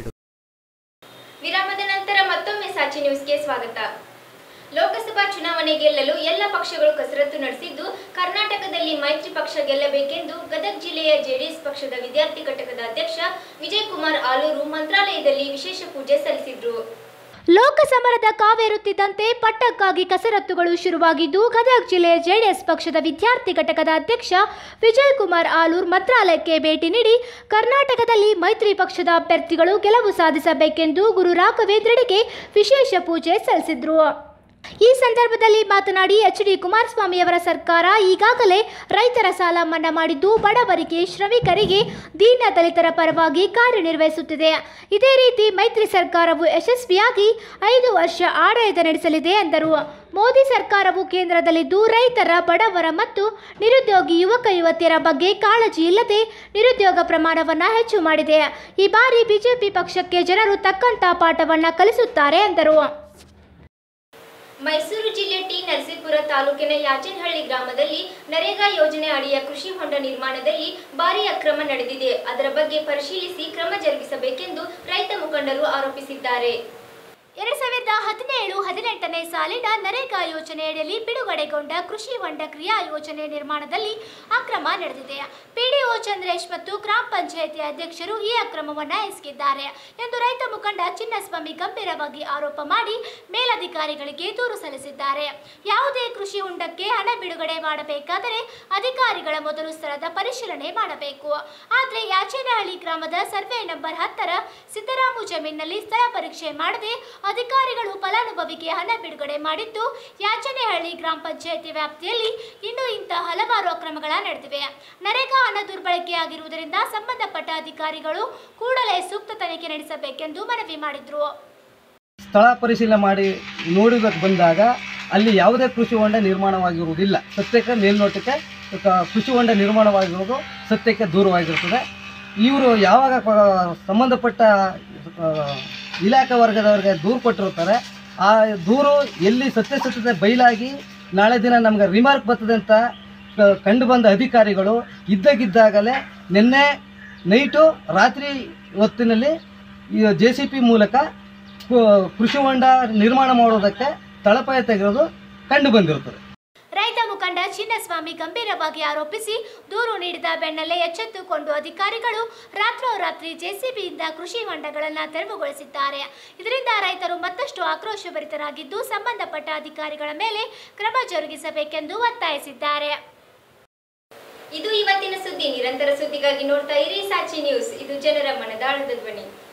ವಿರಾಮದ ನಂತರ ಮತ್ತೊಮ್ಮೆ ಸಾಚಿ ನ್ಯೂಸ್ಗೆ ಸ್ವಾಗತ. ಲೋಕಸಭಾ ಚುನಾವಣೆ ಗೆಲ್ಲಲು ಎಲ್ಲ ಪಕ್ಷಗಳು ಕಸರತ್ತು ನಡೆಸಿದ್ದು, ಕರ್ನಾಟಕದಲ್ಲಿ ಮೈತ್ರಿ ಪಕ್ಷ ಗೆಲ್ಲಬೇಕೆಂದು ಗದಗ ಜಿಲ್ಲೆಯ ಜೆಡಿಎಸ್ ಪಕ್ಷದ ವಿದ್ಯಾರ್ಥಿ ಘಟಕದ ಅಧ್ಯಕ್ಷ ವಿಜಯಕುಮಾರ್ ಆಲೂರು ಮಂತ್ರಾಲಯದಲ್ಲಿ ವಿಶೇಷ ಪೂಜೆ ಸಲ್ಲಿಸಿದ್ರು. ಲೋಕಸಮರದ ಕಾವೇರುತ್ತಿದ್ದಂತೆ ಪಟ್ಟಕ್ಕಾಗಿ ಕಸರತ್ತುಗಳು ಶುರುವಾಗಿದ್ದು, ಗದಗ ಜಿಲ್ಲೆಯ ಜೆಡಿಎಸ್ ಪಕ್ಷದ ವಿದ್ಯಾರ್ಥಿ ಘಟಕದ ಅಧ್ಯಕ್ಷ ವಿಜಯಕುಮಾರ್ ಆಲೂರ್ ಮಂತ್ರಾಲಯಕ್ಕೆ ಭೇಟಿ ನೀಡಿ ಕರ್ನಾಟಕದಲ್ಲಿ ಮೈತ್ರಿ ಪಕ್ಷದ ಅಭ್ಯರ್ಥಿಗಳು ಗೆಲುವು ಸಾಧಿಸಬೇಕೆಂದು ಗುರು ರಾಘವೇಂದ್ರನಿಗೆ ವಿಶೇಷ ಪೂಜೆ ಸಲ್ಲಿಸಿದರು. ಈ ಸಂದರ್ಭದಲ್ಲಿ ಮಾತನಾಡಿ ಎಚ್ ಡಿ ಕುಮಾರಸ್ವಾಮಿಯವರ ಸರ್ಕಾರ ಈಗಾಗಲೇ ರೈತರ ಸಾಲ ಮನ್ನಾ ಮಾಡಿದ್ದು, ಬಡವರಿಗೆ, ಶ್ರಮಿಕರಿಗೆ, ದೀನ ದಲಿತರ ಪರವಾಗಿ ಕಾರ್ಯನಿರ್ವಹಿಸುತ್ತಿದೆ. ಇದೇ ರೀತಿ ಮೈತ್ರಿ ಸರ್ಕಾರವು ಯಶಸ್ವಿಯಾಗಿ ಐದು ವರ್ಷ ಆಡಳಿತ ನಡೆಸಲಿದೆ ಎಂದರು. ಮೋದಿ ಸರ್ಕಾರವು ಕೇಂದ್ರದಲ್ಲಿದ್ದು ರೈತರ, ಬಡವರ ಮತ್ತು ನಿರುದ್ಯೋಗಿ ಯುವಕ ಯುವತಿಯರ ಬಗ್ಗೆ ಕಾಳಜಿ ಇಲ್ಲದೆ ನಿರುದ್ಯೋಗ ಪ್ರಮಾಣವನ್ನು ಹೆಚ್ಚು ಮಾಡಿದೆ. ಈ ಬಾರಿ ಬಿಜೆಪಿ ಪಕ್ಷಕ್ಕೆ ಜನರು ತಕ್ಕಂತ ಪಾಠವನ್ನು ಕಲಿಸುತ್ತಾರೆ ಎಂದರು. ಮೈಸೂರು ಜಿಲ್ಲೆ ಟಿ ನರಸೀಪುರ ತಾಲೂಕಿನ ಯಾಚನಹಳ್ಳಿ ಗ್ರಾಮದಲ್ಲಿ ನರೇಗಾ ಯೋಜನೆ ಅಡಿಯ ಕೃಷಿ ಹೊಂಡ ನಿರ್ಮಾಣದಲ್ಲಿ ಭಾರೀ ಅಕ್ರಮ ನಡೆದಿದೆ. ಅದರ ಬಗ್ಗೆ ಪರಿಶೀಲಿಸಿ ಕ್ರಮ ಜರುಗಿಸಬೇಕೆಂದು ರೈತ ಮುಖಂಡರು ಆರೋಪಿಸಿದ್ದಾರೆ. ಎರಡ್ ಸಾವಿರದ ಹದಿನೇಳು ಹದಿನೆಂಟನೇ ಸಾಲಿನ ನರೇಗಾ ಯೋಜನೆಯಡಿಯಲ್ಲಿ ಬಿಡುಗಡೆಗೊಂಡ ಕೃಷಿ ಹೊಂಡ ಕ್ರಿಯಾ ಯೋಜನೆ ನಿರ್ಮಾಣದಲ್ಲಿ ಅಕ್ರಮ ನಡೆದಿದೆ. ಪಿಡಿಒ ಚಂದ್ರೇಶ್ ಮತ್ತು ಗ್ರಾಮ ಪಂಚಾಯಿತಿ ಅಧ್ಯಕ್ಷರು ಈ ಅಕ್ರಮವನ್ನು ಎಸಗಿದ್ದಾರೆ ಎಂದು ರೈತ ಮುಖಂಡ ಚಿನ್ನಸ್ವಾಮಿ ಗಂಭೀರವಾಗಿ ಆರೋಪ ಮಾಡಿ ಮೇಲಧಿಕಾರಿಗಳಿಗೆ ದೂರು ಸಲ್ಲಿಸಿದ್ದಾರೆ. ಯಾವುದೇ ಕೃಷಿ ಹೊಂಡಕ್ಕೆ ಹಣ ಬಿಡುಗಡೆ ಮಾಡಬೇಕಾದರೆ ಅಧಿಕಾರಿಗಳ ಮೊದಲು ಸ್ಥಳದ ಪರಿಶೀಲನೆ ಮಾಡಬೇಕು. ಆದರೆ ಯಾಚೇನಹಳ್ಳಿ ಗ್ರಾಮದ ಸರ್ವೆ ನಂಬರ್ ಹತ್ತರ ಸಿದ್ದರಾಮು ಜಮೀನಿನಲ್ಲಿ ಸ್ಥಳ ಪರೀಕ್ಷೆ ಮಾಡದೆ ಅಧಿಕಾರಿಗಳು ಫಲಾನುಭವಿಗೆ ಹಣ ಬಿಡುಗಡೆ ಮಾಡಿದ್ದು, ಯಾಚನೆಹಳ್ಳಿ ಗ್ರಾಮ ಪಂಚಾಯಿತಿ ವ್ಯಾಪ್ತಿಯಲ್ಲಿ ಇನ್ನೂ ಇಂತಹ ಹಲವಾರು ಅಕ್ರಮಗಳ ನಡೆದಿವೆ. ನರೇಗಾ ಹಣ ದುರ್ಬಳಕೆಯಾಗಿರುವುದರಿಂದ ಸಂಬಂಧಪಟ್ಟ ಅಧಿಕಾರಿಗಳು ಕೂಡಲೇ ಸೂಕ್ತ ತನಿಖೆ ನಡೆಸಬೇಕೆಂದು ಮನವಿ ಮಾಡಿದರು. ಸ್ಥಳ ಪರಿಶೀಲನೆ ಮಾಡಿ ನೋಡೋದಕ್ಕೆ ಬಂದಾಗ ಅಲ್ಲಿ ಯಾವುದೇ ಕೃಷಿ ಹೊಂಡ ನಿರ್ಮಾಣವಾಗಿರುವುದಿಲ್ಲ. ಸತ್ಯಕ್ಕೆ ಮೇಲ್ನೋಟಕ್ಕೆ ಕೃಷಿ ಹೊಂಡ ನಿರ್ಮಾಣವಾಗಿರೋದು ಸತ್ಯಕ್ಕೆ ದೂರವಾಗಿರ್ತದೆ. ಇವರು ಯಾವಾಗ ಸಂಬಂಧಪಟ್ಟ ಇಲಾಖೆ ವರ್ಗದವರಿಗೆ ದೂರು ಕೊಟ್ಟಿರ್ತಾರೆ, ಆ ದೂರು ಎಲ್ಲಿ ಸತ್ಯಾಸತ್ಯತೆ ಬಯಲಾಗಿ ನಾಳೆ ದಿನ ನಮ್ಗೆ ರಿಮಾರ್ಕ್ ಬರ್ತದೆ ಅಂತ ಕಂಡು ಬಂದ ಅಧಿಕಾರಿಗಳು ಇದ್ದಾಗಿದ್ದಾಗಲೇ ನಿನ್ನೆ ನೈಟು ರಾತ್ರಿ ಹೊತ್ತಿನಲ್ಲಿ ಈ ಜೆ ಸಿ ಪಿ ಮೂಲಕ ಕೃಷಿ ಹೊಂಡ ನಿರ್ಮಾಣ ಮಾಡೋದಕ್ಕೆ ತಳಪಾಯ ತೆಗೆದು ಕಂಡು ಬಂದಿರುತ್ತದೆ. ರೈತ ಮುಖಂಡ ಚಿನ್ನಸ್ವಾಮಿ ಗಂಭೀರವಾಗಿ ಆರೋಪಿಸಿ ದೂರು ನೀಡಿದ ಬೆನ್ನಲ್ಲೇ ಎಚ್ಚೆತ್ತುಕೊಂಡು ಅಧಿಕಾರಿಗಳು ರಾತ್ರೋರಾತ್ರಿ ಜೆಸಿಬಿಯಿಂದ ಕೃಷಿ ಹೊಂಡಗಳನ್ನು ತೆರವುಗೊಳಿಸಿದ್ದಾರೆ. ಇದರಿಂದ ರೈತರು ಮತ್ತಷ್ಟು ಆಕ್ರೋಶಭರಿತರಾಗಿದ್ದು ಸಂಬಂಧಪಟ್ಟ ಅಧಿಕಾರಿಗಳ ಮೇಲೆ ಕ್ರಮ ಜರುಗಿಸಬೇಕೆಂದು ಒತ್ತಾಯಿಸಿದ್ದಾರೆ. ಇದು ಇವತ್ತಿನ ಸುದ್ದಿ. ನಿರಂತರ ಸುದ್ದಿಗಾಗಿ ನೋಡ್ತಾ ಇರಿ ಸಾಕ್ಷಿ ನ್ಯೂಸ್. ಇದು ಜನರ ಮನದಾಳದ ಧ್ವನಿ.